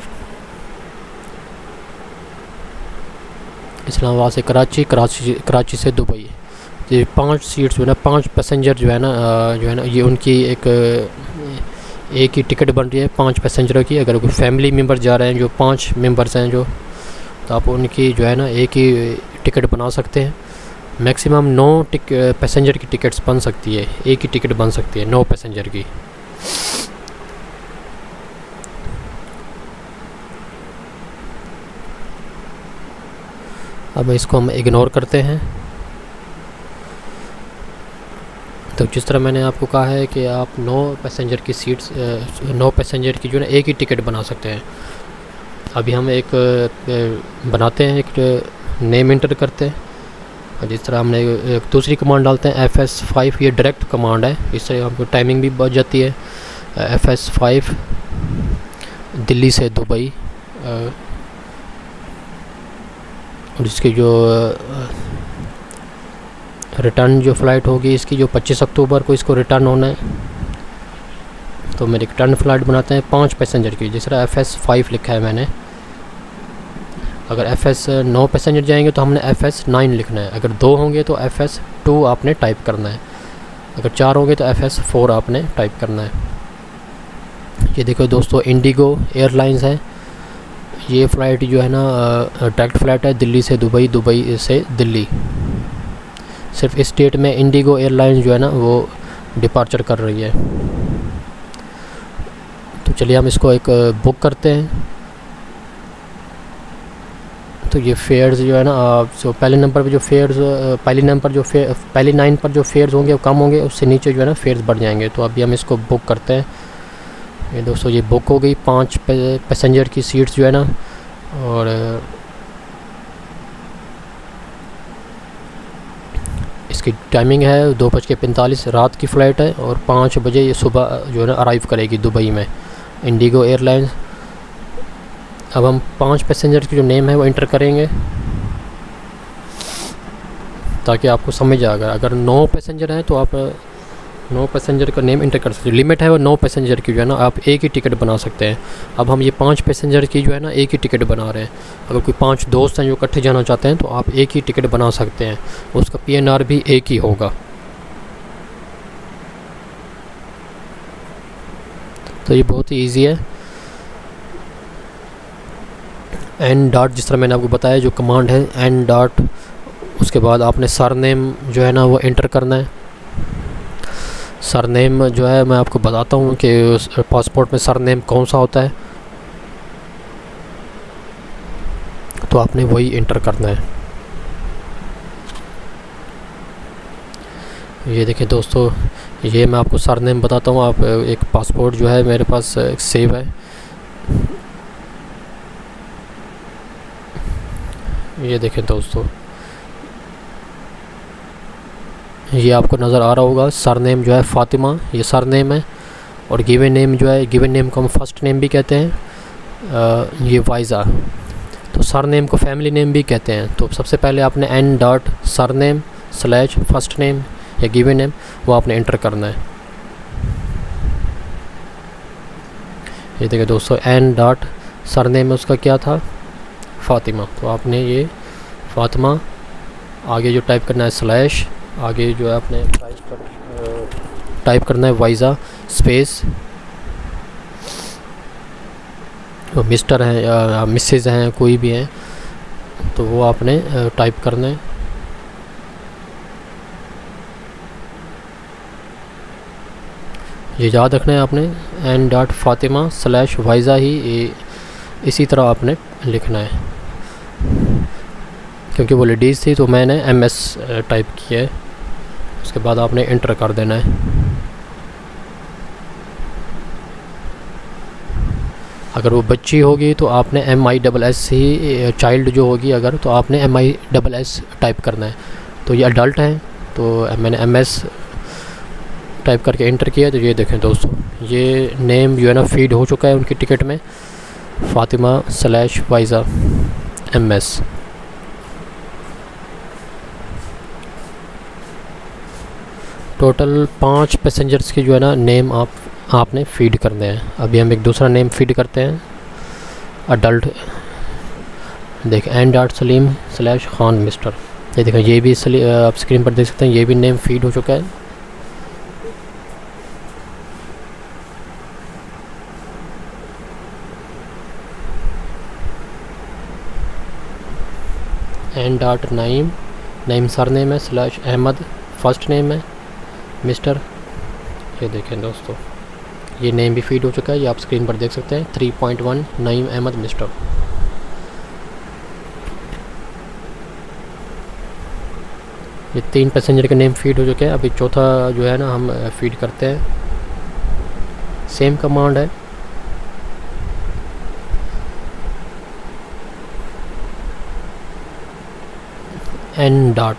इस्लामाबाद से कराची से दुबई, ये 5 सीट्स जो है ना, 5 पैसेंजर जो है ना ये उनकी एक ही टिकट बन रही है 5 पैसेंजरों की। अगर कोई फैमिली मेम्बर जा रहे हैं जो 5 मेम्बर्स हैं जो, तो आप उनकी जो है ना एक ही टिकट बना सकते हैं। मैक्सिमम 9 पैसेंजर की टिकट्स बन सकती है, एक ही टिकट बन सकती है 9 पैसेंजर की। अब इसको हम इग्नोर करते हैं। तो जिस तरह मैंने आपको कहा है कि आप 9 पैसेंजर की सीट्स 9 पैसेंजर की जो है ना एक ही टिकट बना सकते हैं। अभी हम एक बनाते हैं, एक नेम इंटर करते हैं। जिस तरह हमने एक दूसरी कमांड डालते हैं FS5, ये डायरेक्ट कमांड है, इससे हमको टाइमिंग भी बच जाती है। FS5 दिल्ली से दुबई, और इसकी जो रिटर्न जो फ़्लाइट होगी इसकी, जो 25 अक्टूबर को इसको रिटर्न होना है, तो मेरी रिटर्न फ़्लाइट बनाते हैं 5 पैसेंजर की। जिस तरह FS 5 लिखा है मैंने। अगर FS 9 पैसेंजर जाएंगे तो हमने FS 9 लिखना है। अगर 2 होंगे तो FS 2 आपने टाइप करना है। अगर 4 होंगे तो FS 4 आपने टाइप करना है। ये देखो दोस्तों, इंडिगो एयरलाइंस है। ये फ़्लाइट जो है ना डायरेक्ट फ़्लाइट है दिल्ली से दुबई, दुबई से दिल्ली। सिर्फ इस डेट में इंडिगो एयरलाइंस जो है ना वो डिपार्चर कर रही है। तो चलिए हम इसको एक बुक करते हैं। तो ये फेयर्स जो है ना, जो पहले नंबर पे जो फेयर्स, पहली लाइन पर जो फेयर्स होंगे वो कम होंगे, उससे नीचे जो है ना फेयर्स बढ़ जाएंगे। तो अभी हम इसको बुक करते हैं। ये दोस्तों ये बुक हो गई, 5 पैसेंजर की सीट्स जो है ना। और इसकी टाइमिंग है 2:45 रात की फ़्लाइट है, और 5 बजे ये सुबह जो है ना अराइव करेगी दुबई में, इंडिगो एयरलाइंस। अब हम 5 पैसेंजर की जो नेम है वो इंटर करेंगे ताकि आपको समझ आएगा। अगर 9 पैसेंजर हैं तो आप 9 पैसेंजर का नेम इंटर कर सकते हैं। लिमिट है वो 9 पैसेंजर की जो है ना, आप एक ही टिकट बना सकते हैं। अब हम ये 5 पैसेंजर की जो है ना एक ही टिकट बना रहे हैं। अगर कोई 5 दोस्त हैं जो इकट्ठे जाना चाहते हैं तो आप एक ही टिकट बना सकते हैं, उसका PNR भी एक ही होगा। तो ये बहुत ही ईजी है। N डॉट, जिस तरह मैंने आपको बताया जो कमांड है N डॉट, उसके बाद आपने सरनेम जो है ना वो इंटर करना है। सरनेम जो है मैं आपको बताता हूँ कि उस पासपोर्ट में सरनेम कौन सा होता है, तो आपने वही इंटर करना है। ये देखें दोस्तों, ये मैं आपको सरनेम बताता हूँ। आप एक पासपोर्ट जो है मेरे पास एक सेव है, ये देखें दोस्तों, ये आपको नज़र आ रहा होगा। सरनेम जो है फ़ातिमा, ये सरनेम है। और गिवन नेम जो है, गिवन नेम को हम फर्स्ट नेम भी कहते हैं, ये वाइज़ा। तो सरनेम को फैमिली नेम भी कहते हैं। तो सबसे पहले आपने N dot surname slash first name या गिवन नेम वो आपने इंटर करना है। ये देखिए दोस्तों, N डॉट सरनेम में उसका क्या था, फ़ातिमा। तो आपने ये फ़ातिमा आगे जो टाइप करना है स्लैश, आगे जो है आपने टाइप करना है वाइज़ा स्पेस, तो मिस्टर हैं या मिसेज़ हैं कोई भी हैं तो वो आपने टाइप करना है। ये याद रखना है आपने, N dot Fatima slash Waiza ही इसी तरह आपने लिखना है। क्योंकि वो लेडीज़ थी तो मैंने MS टाइप किया है। उसके बाद आपने इंटर कर देना है। अगर वो बच्ची होगी तो आपने MISS ही, चाइल्ड जो होगी अगर, तो आपने MISS टाइप करना है। तो ये अडल्ट हैं तो मैंने MS टाइप करके इंटर किया। तो ये देखें दोस्तों, ये नेम जो है ना फीड हो चुका है उनकी टिकट में, Fatima slash Waiza MS। Total 5 passengers की जो है ना नेम आपने फीड करने हैं। अभी हम एक दूसरा नेम फीड करते हैं, अडल्ट। देख N dot Salim slash Khan mister. ये देखें, ये भी आप स्क्रीन पर देख सकते हैं, ये भी नेम फीड हो चुका है। N dot Naeem surname है स्लैश अहमद फर्स्ट नेम है मिस्टर। ये देखें दोस्तों, ये नेम भी फीड हो चुका है, ये आप स्क्रीन पर देख सकते हैं 3.1 नईम अहमद मिस्टर। ये 3 पैसेंजर के नेम फीड हो चुके हैं। अभी चौथा जो है ना हम फीड करते हैं। सेम कमांड है, N डॉट,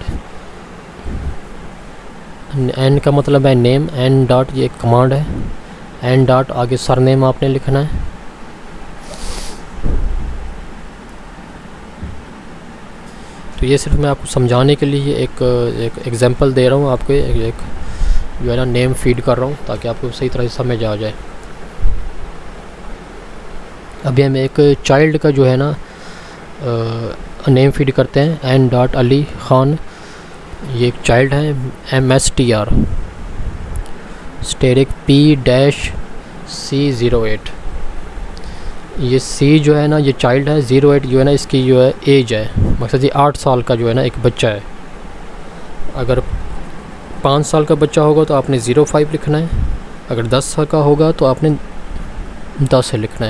N का मतलब है नेम, N डॉट ये एक कमांड है। N डॉट आगे सरनेम आपने लिखना है। तो ये सिर्फ मैं आपको समझाने के लिए एक एग्जांपल दे रहा हूँ आपको, एक जो है ना नेम फीड कर रहा हूँ ताकि आपको सही तरह से समझ आ जाए। अभी हम एक चाइल्ड का जो है ना नेम फीड करते हैं, एन डॉट अली ख़ान। ये एक चाइल्ड है, MSTR स्टेरिक P-C08। ये C जो है ना ये चाइल्ड है, 08 जो है ना इसकी जो है एज है, मकसद ये 8 साल का जो है ना एक बच्चा है। अगर 5 साल का बच्चा होगा तो आपने 05 लिखना है, अगर 10 साल का होगा तो आपने 10 लिखना है।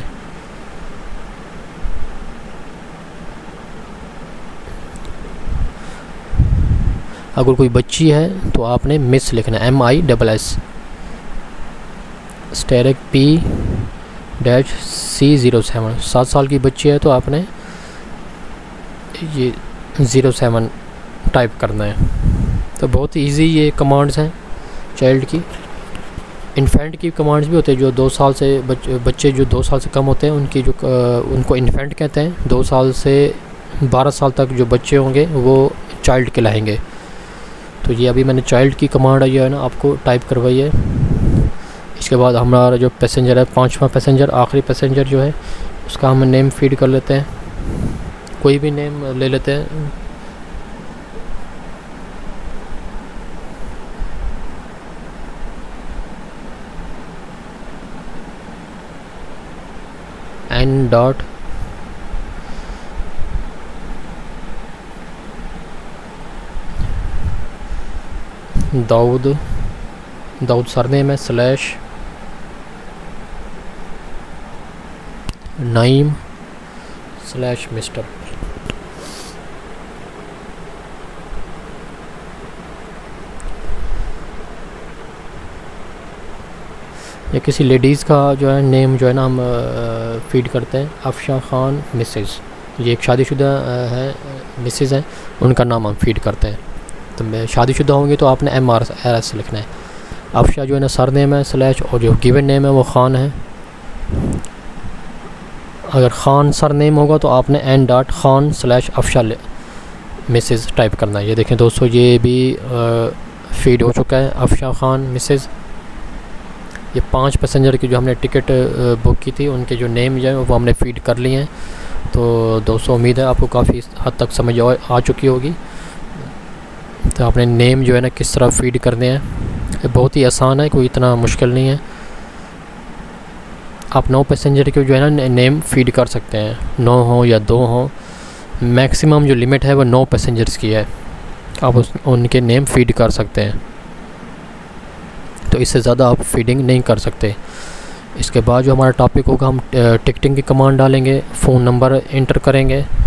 अगर कोई बच्ची है तो आपने मिस लिखना है, MISS स्टेरिक P-C07। 7 साल की बच्ची है तो आपने ये 07 टाइप करना है। तो बहुत इजी ये कमांड्स हैं चाइल्ड की। इन्फेंट की कमांड्स भी होते हैं, जो 2 साल से बच्चे जो 2 साल से कम होते हैं उनकी जो उनको इन्फेंट कहते हैं। 2 साल से 12 साल तक जो बच्चे होंगे वो चाइल्ड कहलाएंगे। तो ये अभी मैंने चाइल्ड की कमांड जो है ना आपको टाइप करवाई है। इसके बाद हमारा जो पैसेंजर है, 5वां पैसेंजर, आखिरी पैसेंजर जो है, उसका हम नेम फीड कर लेते हैं। कोई भी नेम ले लेते हैं। N डॉट दाऊद सरनेम है, स्लैश नईम स्लैश मिस्टर। या किसी लेडीज़ का जो है नेम जो है ना हम फीड करते हैं, अफशा ख़ान मिसेज़। ये एक शादीशुदा है, मिसेज़ हैं, उनका नाम हम फीड करते हैं। तो शादीशुदा होंगे तो आपने MRS लिखना है। अफशा जो है ना सरनेम है, स्लैश, और जो गिवन नेम है वो ख़ान है। अगर ख़ान सरनेम होगा तो आपने N dot Khan slash Afsha Mrs type करना है। ये देखें दोस्तों, ये भी फीड हो चुका है, अफशा ख़ान मिसेज़। ये 5 पैसेंजर की जो हमने टिकट बुक की थी उनके जो नेम जो है वो हमने फ़ीड कर लिए हैं। तो दोस्तों उम्मीद है आपको काफ़ी हद तक समझ आ चुकी होगी। तो आपने नेम जो है ना किस तरह फ़ीड करने हैं, ये बहुत ही आसान है, कोई इतना मुश्किल नहीं है। आप 9 पैसेंजर के जो है ना नेम फ़ीड कर सकते हैं, 9 हो या 2 हो। मैक्सिमम जो लिमिट है वो 9 पैसेंजर्स की है, आप उनके नेम फ़ीड कर सकते हैं। तो इससे ज़्यादा आप फीडिंग नहीं कर सकते। इसके बाद जो हमारा टॉपिक होगा, हम टिकटिंग की कमांड डालेंगे, फ़ोन नंबर इंटर करेंगे,